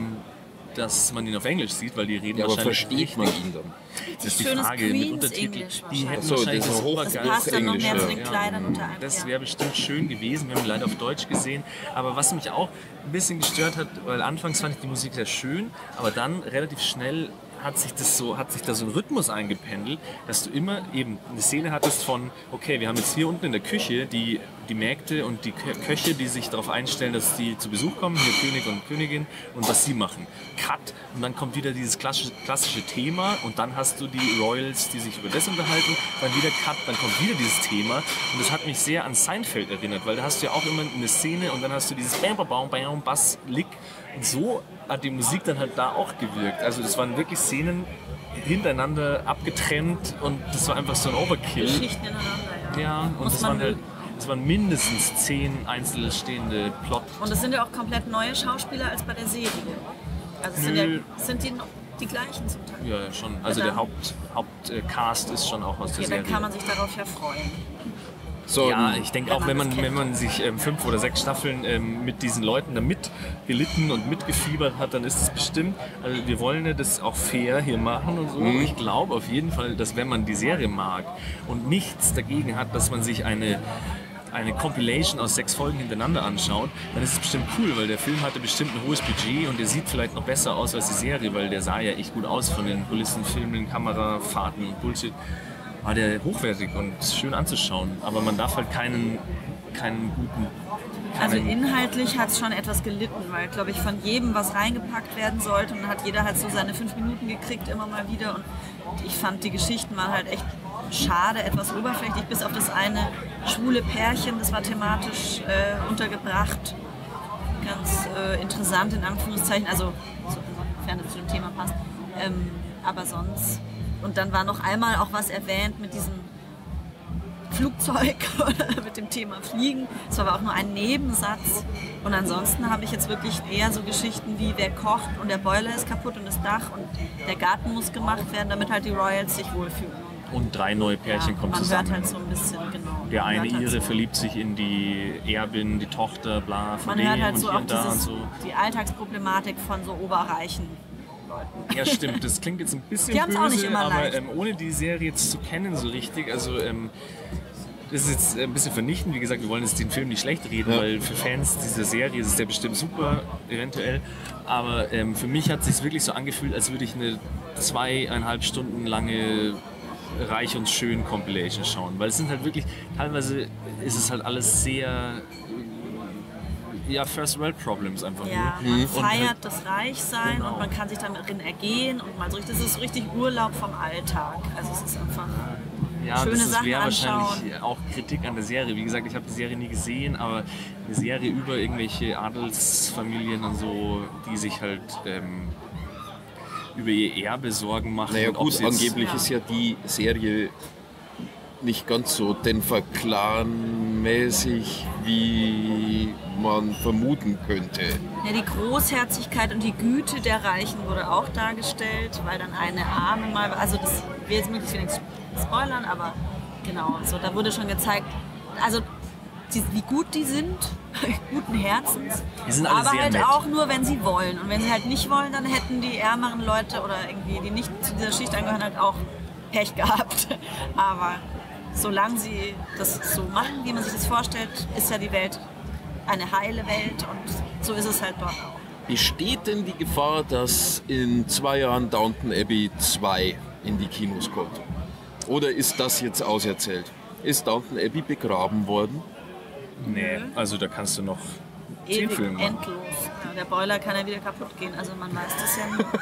dass man ihn auf Englisch sieht, weil die reden ja, wahrscheinlich aber versteht man ihn dann? Das ist die Frage, mit Untertiteln. Die hätten wahrscheinlich das passt dann noch mehr zu den Kleidern unter einem. Das wäre bestimmt schön gewesen, wir haben ihn leider auf Deutsch gesehen. Aber was mich auch ein bisschen gestört hat, weil anfangs fand ich die Musik sehr schön, aber dann relativ schnell hat sich da so ein Rhythmus eingependelt, dass du immer eben eine Szene hattest von, okay, wir haben jetzt hier unten in der Küche die Mägde und die Köche, die sich darauf einstellen, dass die zu Besuch kommen, hier König und Königin, und was sie machen. Cut. Und dann kommt wieder dieses klassische Thema und dann hast du die Royals, die sich über das unterhalten, dann wieder Cut, dann kommt wieder dieses Thema und das hat mich sehr an Seinfeld erinnert, weil da hast du ja auch immer eine Szene und dann hast du dieses Bass-Lick und so hat die Musik dann halt da auch gewirkt. Also das waren wirklich Szenen hintereinander abgetrennt und das war einfach so ein Overkill. Geschichten ineinander, ja. Und das waren mindestens 10 einzeln stehende Plot. Und es sind ja auch komplett neue Schauspieler als bei der Serie. Also sind die gleichen zum Teil. Ja, schon. Also der Hauptcast ist schon auch aus der Serie. Dann kann man sich darauf ja freuen. So, ja, ich denke auch, wenn man sich 5 oder 6 Staffeln mit diesen Leuten da mitgelitten und mitgefiebert hat, dann ist es bestimmt, also wir wollen ja das auch fair hier machen und so. Ich glaube auf jeden Fall, dass wenn man die Serie mag und nichts dagegen hat, dass man sich eine Compilation aus 6 Folgen hintereinander anschaut, dann ist es bestimmt cool, weil der Film hatte bestimmt ein hohes Budget und der sieht vielleicht noch besser aus als die Serie, weil der sah ja echt gut aus von den Kulissen, Filmen, Kamerafahrten und Bullshit. War der hochwertig und schön anzuschauen, aber man darf halt keinen guten... Also inhaltlich hat es schon etwas gelitten, weil, glaube ich, von jedem was reingepackt werden sollte und dann hat jeder halt so seine 5 Minuten gekriegt, immer mal wieder, und ich fand, die Geschichten waren halt echt schade, etwas oberflächlich, bis auf das eine schwule Pärchen, das war thematisch untergebracht, ganz interessant in Anführungszeichen, also sofern es zu dem Thema passt, aber sonst... Und dann war noch einmal auch was erwähnt mit diesem Flugzeug oder mit dem Thema Fliegen. Es war aber auch nur ein Nebensatz. Und ansonsten habe ich jetzt wirklich eher so Geschichten wie wer kocht und der Boiler ist kaputt und das Dach und der Garten muss gemacht werden, damit halt die Royals sich wohlfühlen. Und 3 neue Pärchen kommen zusammen. Man hört halt so ein bisschen, genau. Der eine Ire verliebt sich in die Erbin, die Tochter, bla, von dem Man hört halt und so hier auch und da und so. Die Alltagsproblematik von so oberreichen Leuten. Ja, stimmt. Das klingt jetzt ein bisschen Die haben's böse, auch nicht immer aber leicht. Ohne die Serie jetzt zu kennen so richtig, also das ist jetzt ein bisschen vernichtend. Wie gesagt, wir wollen jetzt den Film nicht schlecht reden, weil für Fans dieser Serie ist es ja bestimmt super, eventuell. Aber für mich hat es sich wirklich so angefühlt, als würde ich eine 2,5 Stunden lange Reich und Schön Compilation schauen. Weil es sind halt wirklich, teilweise ist es halt alles sehr First World Problems einfach ja, nur. Man feiert halt, das Reichsein und man kann sich darin ergehen und mal so, das ist so richtig Urlaub vom Alltag. Also es ist einfach schöne Sachen wäre anschauen. Wahrscheinlich auch Kritik an der Serie. Wie gesagt, ich habe die Serie nie gesehen, aber eine Serie über irgendwelche Adelsfamilien und so, die sich halt über ihr Erbe Sorgen machen. Naja gut, angeblich ist ja die Serie nicht ganz so Denver-Clan-mäßig, wie man vermuten könnte. Ja, die Großherzigkeit und die Güte der Reichen wurde auch dargestellt, weil dann eine Arme mal, also das will jetzt möglichst wenig spoilern, aber genau, so, da wurde schon gezeigt, also wie gut die sind, guten Herzens, die sind alle aber sehr halt nett. auch nur, wenn sie wollen. Und wenn sie halt nicht wollen, dann hätten die ärmeren Leute oder irgendwie, die nicht zu dieser Schicht angehören, halt auch Pech gehabt. Aber solange sie das so machen, wie man sich das vorstellt, ist ja die Welt eine heile Welt und so ist es halt dort auch. Besteht denn die Gefahr, dass in 2 Jahren Downton Abbey 2 in die Kinos kommt? Oder ist das jetzt auserzählt? Ist Downton Abbey begraben worden? Nee, also da kannst du noch 10 Filme machen. Endlos. Ja, der Boiler kann ja wieder kaputt gehen, also man weiß das ja nicht.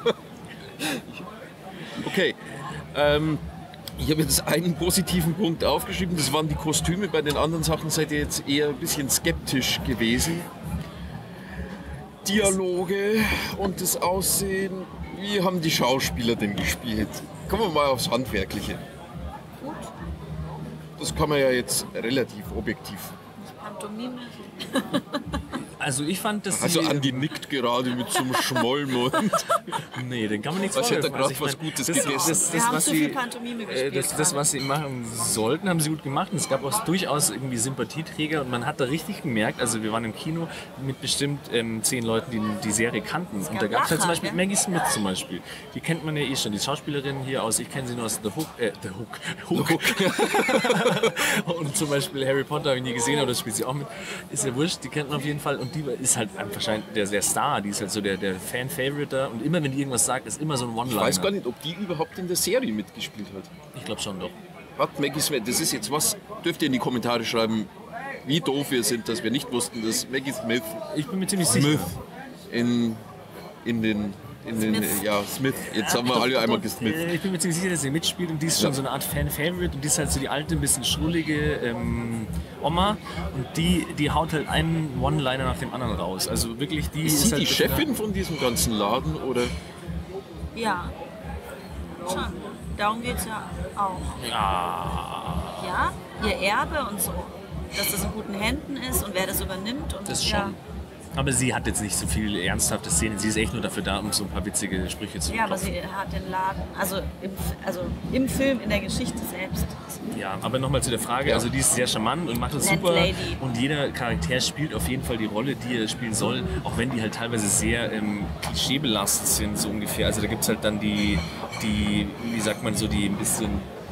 Okay, ich habe jetzt einen positiven Punkt aufgeschrieben, das waren die Kostüme. Bei den anderen Sachen seid ihr jetzt eher ein bisschen skeptisch gewesen. Dialoge und das Aussehen, wie haben die Schauspieler denn gespielt? Kommen wir mal aufs Handwerkliche. Gut. Das kann man ja jetzt relativ objektiv. Pantomime. Also ich fand, dass Also Andi nickt gerade mit so einem Schmollmund. Nee, den kann man nichts Was hätte er vorwerfen. gerade was Gutes gegessen? Wir haben zu viel Pantomime gespielt. Das, was sie machen sollten, haben sie gut gemacht. Und es gab auch durchaus irgendwie Sympathieträger und man hat da richtig gemerkt, also wir waren im Kino mit bestimmt 10 Leuten, die die Serie kannten. Und da gab es halt zum Beispiel Maggie Smith zum Beispiel. Die kennt man ja eh schon, die Schauspielerin hier aus, ich kenne sie nur aus The Hook. Und zum Beispiel Harry Potter habe ich nie gesehen, aber das spielt sie auch mit. Ist ja wurscht, die kennt man auf jeden Fall. Und die ist halt wahrscheinlich der Star, die ist halt so der Fan-Favorite da. Und immer, wenn die irgendwas sagt, ist immer so ein One-Liner. Ich weiß gar nicht, ob die überhaupt in der Serie mitgespielt hat. Ich glaube schon doch. Hat Maggie Smith, das ist jetzt was, dürft ihr in die Kommentare schreiben, wie doof wir sind, dass wir nicht wussten, dass Maggie Smith, Ich bin mir ziemlich sicher. in den Smith, jetzt haben wir alle einmal gesmith. Ich bin mir ziemlich sicher, dass sie mitspielt und die ist schon so eine Art Fan-Favorite und die ist halt so die alte, ein bisschen schrullige Oma und die haut halt einen One-Liner nach dem anderen raus. Also wirklich, die Ist sie halt die Chefin von diesem ganzen Laden oder? Ja, schon. Darum geht es ja auch. Ja, ihr Erbe und so. Dass das in guten Händen ist und wer das übernimmt. Und Das schon. Aber sie hat jetzt nicht so viel ernsthafte Szenen. Sie ist echt nur dafür da, um so ein paar witzige Sprüche zu Ja, aber klopfen. sie hat den Laden, also im Film, in der Geschichte selbst. Ja, aber nochmal zu der Frage, also die ist sehr charmant und macht das super Landlady. und jeder Charakter spielt auf jeden Fall die Rolle, die er spielen soll, auch wenn die halt teilweise sehr klischeebelastet sind, so ungefähr. Also da gibt es halt dann die, wie sagt man so, die ein bisschen,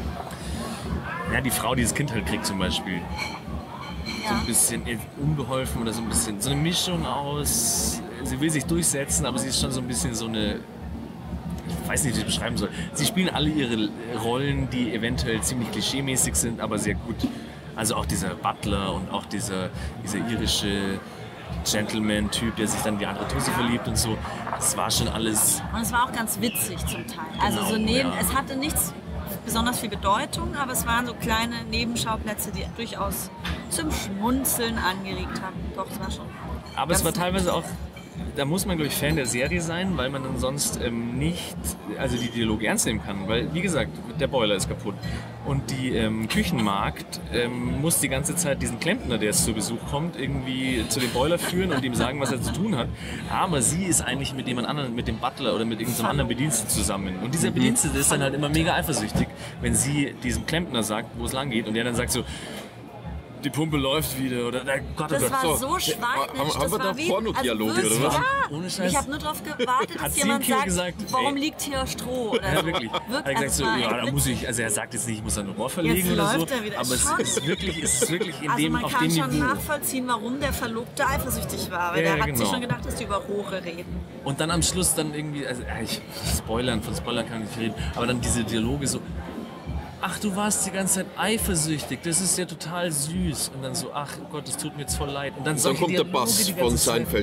ja, die Frau, die das Kind halt kriegt zum Beispiel. So ein bisschen unbeholfen oder so ein bisschen, so eine Mischung aus, sie will sich durchsetzen, aber sie ist schon so ein bisschen so eine, ich weiß nicht, wie ich das beschreiben soll. Sie spielen alle ihre Rollen, die eventuell ziemlich klischeemäßig sind, aber sehr gut. Also auch dieser Butler und auch dieser irische Gentleman-Typ, der sich dann in die andere Tussi verliebt und so. Das war schon alles. Und es war auch ganz witzig zum Teil. Also so es hatte nichts besonders viel Bedeutung, aber es waren so kleine Nebenschauplätze, die durchaus zum Schmunzeln angeregt haben. Doch, es war schon. Aber es war teilweise auch da muss man, glaube ich, Fan der Serie sein, weil man dann sonst nicht, also die Dialoge ernst nehmen kann. Weil, wie gesagt, der Boiler ist kaputt. Und die Küchenmagd muss die ganze Zeit diesen Klempner, der jetzt zu Besuch kommt, irgendwie zu dem Boiler führen und ihm sagen, was er zu tun hat. Aber sie ist eigentlich mit jemand anderem, mit dem Butler oder mit irgendeinem anderen Bediensteten zusammen. Und dieser Bedienstete ist dann halt immer mega eifersüchtig, wenn sie diesem Klempner sagt, wo es lang geht. Und der dann sagt so, die Pumpe läuft wieder oder Gott, das war so schwachsinnig. Haben wir da Pornodialoge oder was? Ja, ohne Scheiß. ich habe nur darauf gewartet, dass jemand sagt, warum liegt hier Stroh oder ja, so. Wirklich. Er hat gesagt so, ja, da muss ich, also er sagt jetzt nicht, ich muss da ein Rohr verlegen oder so, aber es ist wirklich in also dem, man auf kann dem schon Niveau. nachvollziehen, warum der Verlobte eifersüchtig war, weil der hat sich schon gedacht, dass die über Rohre reden. Und dann am Schluss dann irgendwie, also von Spoilern kann ich nicht reden, aber dann diese Dialoge so, ach, du warst die ganze Zeit eifersüchtig, das ist ja total süß. Und dann so, ach Gott, das tut mir jetzt voll leid. Und dann kommt der Bass von Seinfeld.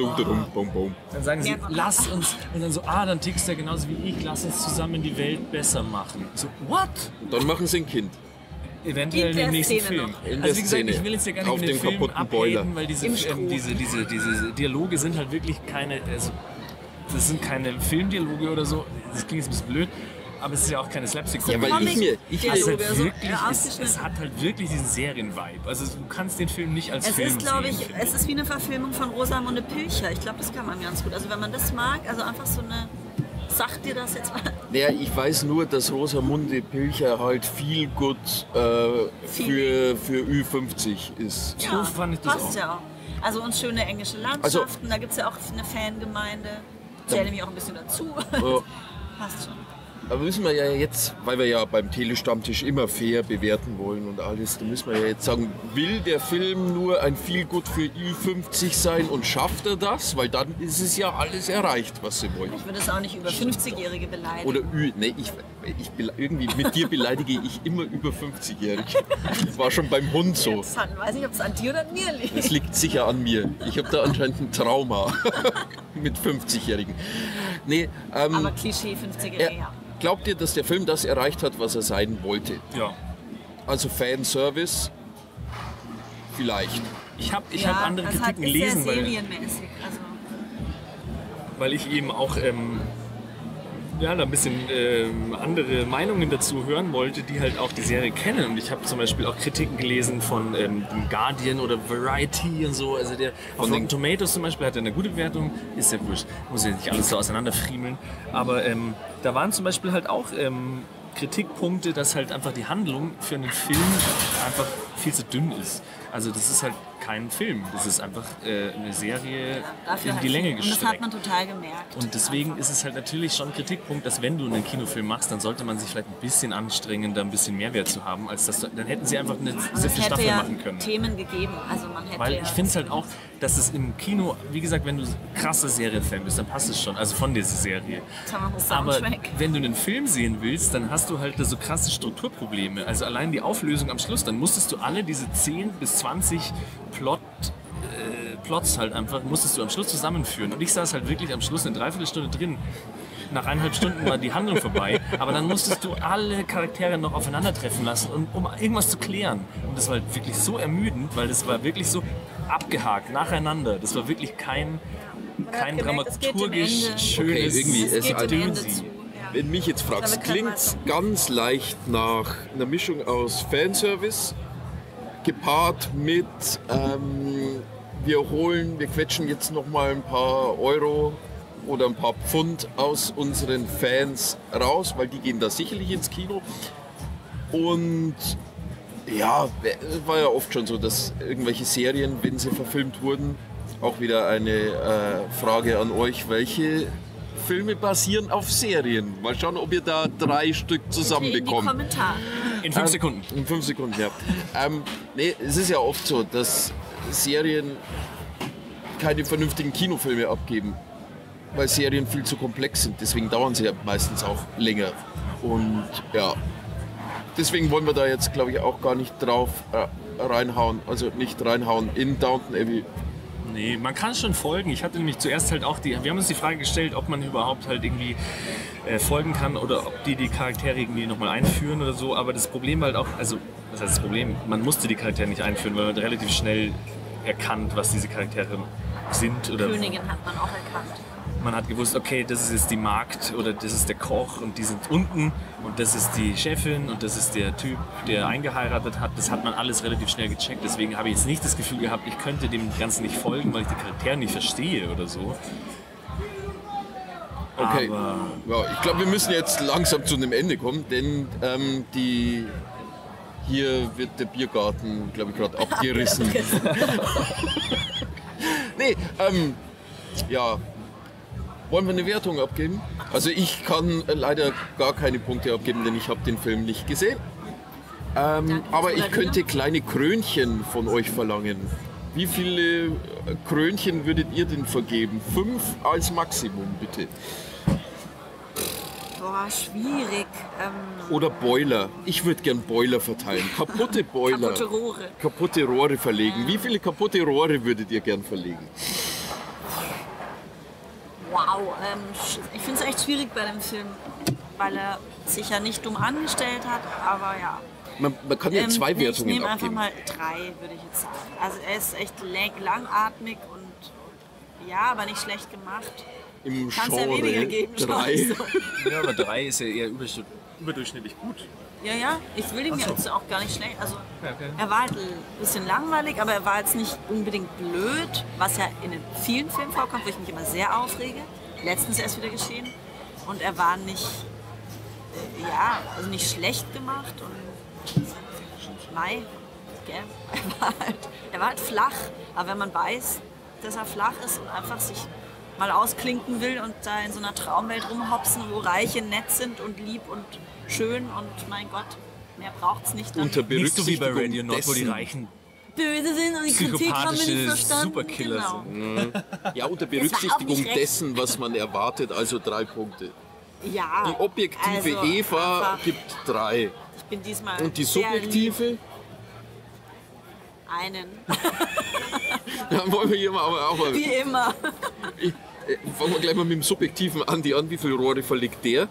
Dann sagen sie, lass uns. Und dann so, dann tickst du ja genauso wie ich, lass uns zusammen die Welt besser machen. So, what? Und dann machen sie ein Kind. Eventuell in dem nächsten Film. Also wie gesagt, ich will jetzt ja gar nicht in den Film abhaten, weil diese Dialoge sind halt wirklich keine, also das sind keine Filmdialoge oder so. Das klingt jetzt ein bisschen blöd. Aber es ist ja auch keine Slapstick-Komödie. Ja, weil es hat halt wirklich diesen Serien-Vibe. Also du kannst den Film nicht als Film sehen. Es ist wie eine Verfilmung von Rosamunde Pilcher. Ich glaube, das kann man ganz gut. Also wenn man das mag, also einfach so eine... Sagt dir das jetzt mal? Naja, ich weiß nur, dass Rosamunde Pilcher halt viel gut für Ü50 ist. Ja, so fand ich das passt auch. Ja auch. Also uns schöne englische Landschaften, da gibt es ja auch eine Fangemeinde. Zähle nämlich auch ein bisschen dazu. Passt schon. Aber müssen wir ja jetzt, weil wir ja beim Telestammtisch immer fair bewerten wollen und alles, da müssen wir ja jetzt sagen, will der Film nur ein Feelgood für Ü50 sein und schafft er das? Weil dann ist es ja alles erreicht, was sie wollen. Ich würde es auch nicht über 50-Jährige beleidigen. Oder irgendwie mit dir beleidige ich immer über 50-Jährige. War schon beim Hund so. Ich weiß nicht, ob es an dir oder an mir liegt. Es liegt sicher an mir. Ich habe da anscheinend ein Trauma mit 50-Jährigen. Nee, aber Klischee 50-Jährige, ja. Glaubt ihr, dass der Film das erreicht hat, was er sein wollte? Ja. Also Fanservice? Vielleicht. Ich hab andere Kritiken gelesen, weil ich eben auch da ein bisschen andere Meinungen dazu hören wollte, die halt auch die Serie kennen. Und ich habe zum Beispiel auch Kritiken gelesen von dem Guardian oder Variety und so. Also der auf Rotten Tomatoes zum Beispiel hat eine gute Bewertung. Ist ja wurscht. Muss ja nicht alles so auseinanderfriemeln. Aber da waren zum Beispiel halt auch Kritikpunkte, dass halt einfach die Handlung für einen Film einfach viel zu dünn ist. Also das ist halt kein Film, das ist einfach eine Serie in die Länge gestreckt. Und das hat man total gemerkt. Und deswegen ist es halt natürlich schon ein Kritikpunkt, dass wenn du einen Kinofilm machst, dann sollte man sich vielleicht ein bisschen anstrengen, da ein bisschen Mehrwert zu haben, als dass dann hätten sie einfach eine 7. Staffel machen können. Themen gegeben, also man hätte weil ich finde es halt auch, dass es im Kino, wie gesagt, wenn du krasser Serienfan bist, dann passt es schon, also von dieser Serie. Aber wenn du einen Film sehen willst, dann hast du halt so krasse Strukturprobleme. Also allein die Auflösung am Schluss, dann musstest du alle diese 10 bis 20 Plots halt einfach, musstest du am Schluss zusammenführen. Und ich saß halt wirklich am Schluss eine Dreiviertelstunde drin. Nach 1,5 Stunden war die Handlung vorbei, aber dann musstest du alle Charaktere noch aufeinandertreffen lassen, um irgendwas zu klären. Und das war halt wirklich so ermüdend, weil das war wirklich so abgehakt, nacheinander. Das war wirklich kein dramaturgisch schönes Dösi. Wenn mich jetzt fragst, klingt ganz leicht nach einer Mischung aus Fanservice, gepaart mit wir quetschen jetzt noch mal ein paar Euro oder ein paar Pfund aus unseren Fans raus, weil die gehen da sicherlich ins Kino. Und ja, es war ja oft schon so, dass irgendwelche Serien, wenn sie verfilmt wurden, auch wieder eine Frage an euch, welche Filme basieren auf Serien? Mal schauen, ob ihr da 3 Stück zusammenbekommt. In die Kommentare. In 5 Sekunden. In 5 Sekunden, ja. Nee, es ist ja oft so, dass Serien keine vernünftigen Kinofilme abgeben, weil Serien viel zu komplex sind. Deswegen dauern sie ja meistens auch länger. Und ja, deswegen wollen wir da jetzt, glaube ich, auch gar nicht drauf reinhauen. Also nicht reinhauen in Downton Abbey. Nee, man kann schon folgen. Ich hatte nämlich zuerst halt auch wir haben uns die Frage gestellt, ob man überhaupt halt irgendwie folgen kann oder ob die Charaktere irgendwie nochmal einführen oder so. Aber das Problem war halt auch, also was heißt das Problem? Man musste die Charaktere nicht einführen, weil man relativ schnell erkannt, was diese Charaktere sind. Oder Königin hat man auch erkannt. Man hat gewusst, okay, das ist jetzt die Magd oder das ist der Koch und die sind unten und das ist die Chefin und das ist der Typ, der eingeheiratet hat. Das hat man alles relativ schnell gecheckt. Deswegen habe ich jetzt nicht das Gefühl gehabt, ich könnte dem Ganzen nicht folgen, weil ich die Charaktere nicht verstehe oder so. Okay, ja, ich glaube, wir müssen jetzt langsam zu einem Ende kommen, denn hier wird der Biergarten, glaube ich, gerade abgerissen. Nee, ja, wollen wir eine Wertung abgeben? Also ich kann leider gar keine Punkte abgeben, denn ich habe den Film nicht gesehen. Aber ich könnte kleine Krönchen von euch verlangen. Wie viele Krönchen würdet ihr denn vergeben? 5 als Maximum, bitte. Boah, schwierig. Oder Boiler. Ich würde gern Boiler verteilen. Kaputte Boiler. Kaputte Rohre. Kaputte Rohre verlegen. Wie viele kaputte Rohre würdet ihr gern verlegen? Wow, ich finde es echt schwierig bei dem Film, weil er sich ja nicht dumm angestellt hat, aber ja. Man kann ja 2 Wertungen abgeben. Ich nehme einfach abgeben. mal 3, würde ich jetzt sagen. Also er ist echt langatmig und ja, aber nicht schlecht gemacht. Im Kann's ja Genre weniger geben, 3. Ja, aber 3 ist ja eher überdurchschnittlich gut. Ja, ich will ihn jetzt auch gar nicht schlecht. Also Okay. er war halt ein bisschen langweilig, aber er war jetzt nicht unbedingt blöd, was ja in den vielen Filmen vorkommt, wo ich mich immer sehr aufrege. Letztens erst wieder geschehen. Und er war nicht, also nicht schlecht gemacht und nein, gell? Er war halt flach. Aber wenn man weiß, dass er flach ist und einfach sich mal ausklinken will und da in so einer Traumwelt rumhopsen, wo Reiche nett sind und lieb und schön und mein Gott, mehr braucht's nicht. Unter Nicht so wie bei Berücksichtigung Radio Nord, wo die dessen, Reichen böse sind und die Kritik haben wir nicht verstanden. Superkiller Genau. sind. ja, unter Das war auch Berücksichtigung nicht recht. dessen, was man erwartet, also 3 Punkte. Ja, Die objektive also Eva einfach, gibt 3. ich bin diesmal Und die sehr subjektive? lieb. Einen. Dann wollen wir hier mal auch mal. Wie immer. Fangen wir gleich mal mit dem Subjektiven Andi an. Wie viele Rohre verlegt der?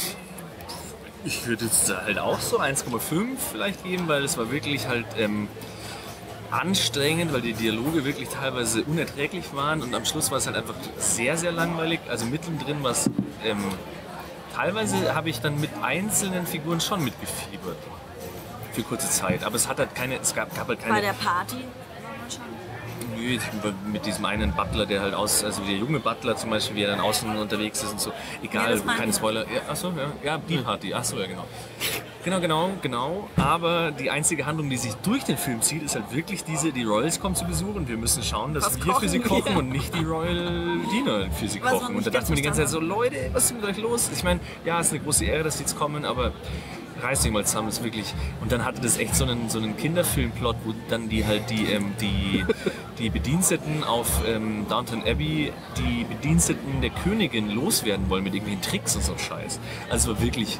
Ich würde jetzt halt auch so 1,5 vielleicht geben, weil es war wirklich halt anstrengend, weil die Dialoge wirklich teilweise unerträglich waren und am Schluss war es halt einfach sehr, sehr langweilig. Also mittendrin war es, teilweise habe ich dann mit einzelnen Figuren schon mitgefiebert. Für kurze Zeit. Aber es hat halt gab halt keine... Bei der Party war man schon. Nö, mit diesem einen Butler, der halt also der junge Butler zum Beispiel, wie er dann außen unterwegs ist und so. Egal, Ja, keine Spoiler. Ja, achso, ja, die Party. Achso, ja, genau. Genau. Aber die einzige Handlung, die sich durch den Film zieht, ist halt wirklich die Royals kommen zu Besuch und wir müssen schauen, dass Was wir für sie kochen kochen wir? und nicht die Royal Diener für sie Was man kochen. nicht Und da dachte ganz man die ganze Zeit so, verstanden Leute, was ist mit euch los? Ich meine, ja, es ist eine große Ehre, dass die jetzt kommen, aber reißt euch mal zusammen, ist wirklich. Und dann hatte das echt so einen Kinderfilmplot, wo dann die Bediensteten auf Downton Abbey die Bediensteten der Königin loswerden wollen mit irgendwelchen Tricks und so Scheiß. Also es war wirklich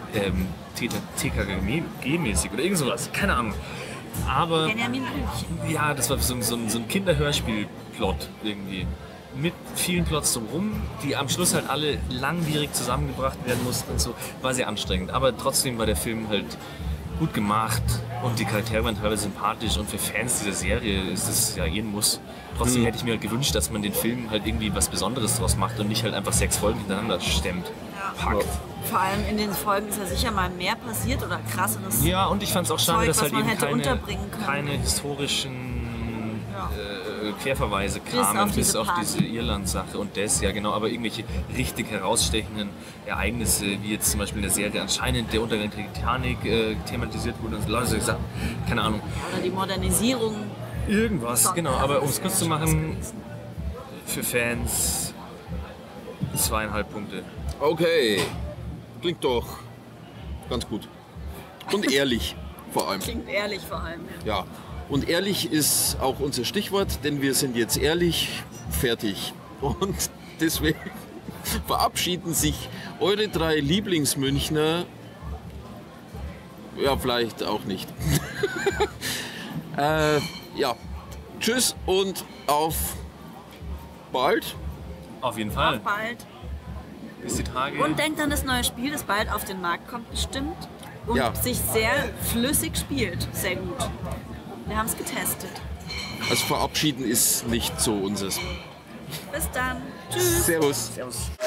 TKG-mäßig oder irgend sowas, keine Ahnung. Aber Benjamin Blümchen. ja, das war so ein Kinderhörspiel-Plot irgendwie. Mit vielen Plots drumherum, die am Schluss halt alle langwierig zusammengebracht werden mussten und so. War sehr anstrengend. Aber trotzdem war der Film halt gut gemacht und die Charaktere waren teilweise sympathisch und für Fans dieser Serie ist das ja ein Muss. Trotzdem hätte ich mir halt gewünscht, dass man den Film halt irgendwie was Besonderes draus macht und nicht halt einfach 6 Folgen hintereinander stemmt. Packt. Vor allem in den Folgen ist ja sicher mal mehr passiert oder krasseres. Ja, und ich fand es auch schade, Zeug, dass was halt man eben hätte unterbringen können. keine historischen Ja. Querverweise Bis kamen, auf bis diese auf Party. diese Irland-Sache und das, ja genau, aber irgendwelche richtig herausstechenden Ereignisse, wie jetzt zum Beispiel in der Serie anscheinend der Untergang der Titanic thematisiert wurde und so Leute gesagt, keine Ahnung. Oder die Modernisierung. Irgendwas, genau, aber um es kurz zu machen, für Fans 2,5 Punkte. Okay. Klingt doch ganz gut. Und ehrlich vor allem. Klingt ehrlich vor allem. Ja. Und ehrlich ist auch unser Stichwort, denn wir sind jetzt ehrlich fertig. Und deswegen verabschieden sich eure 3 Lieblingsmünchner. Ja, vielleicht auch nicht. Ja. Tschüss und auf bald. Auf jeden Fall. Auf bald. Bis die Tage. Und denkt an das neue Spiel, das bald auf den Markt kommt bestimmt. Und Ja. sich sehr flüssig spielt. Sehr gut. Wir haben es getestet. Also verabschieden ist nicht so unseres. dann. Tschüss. Servus.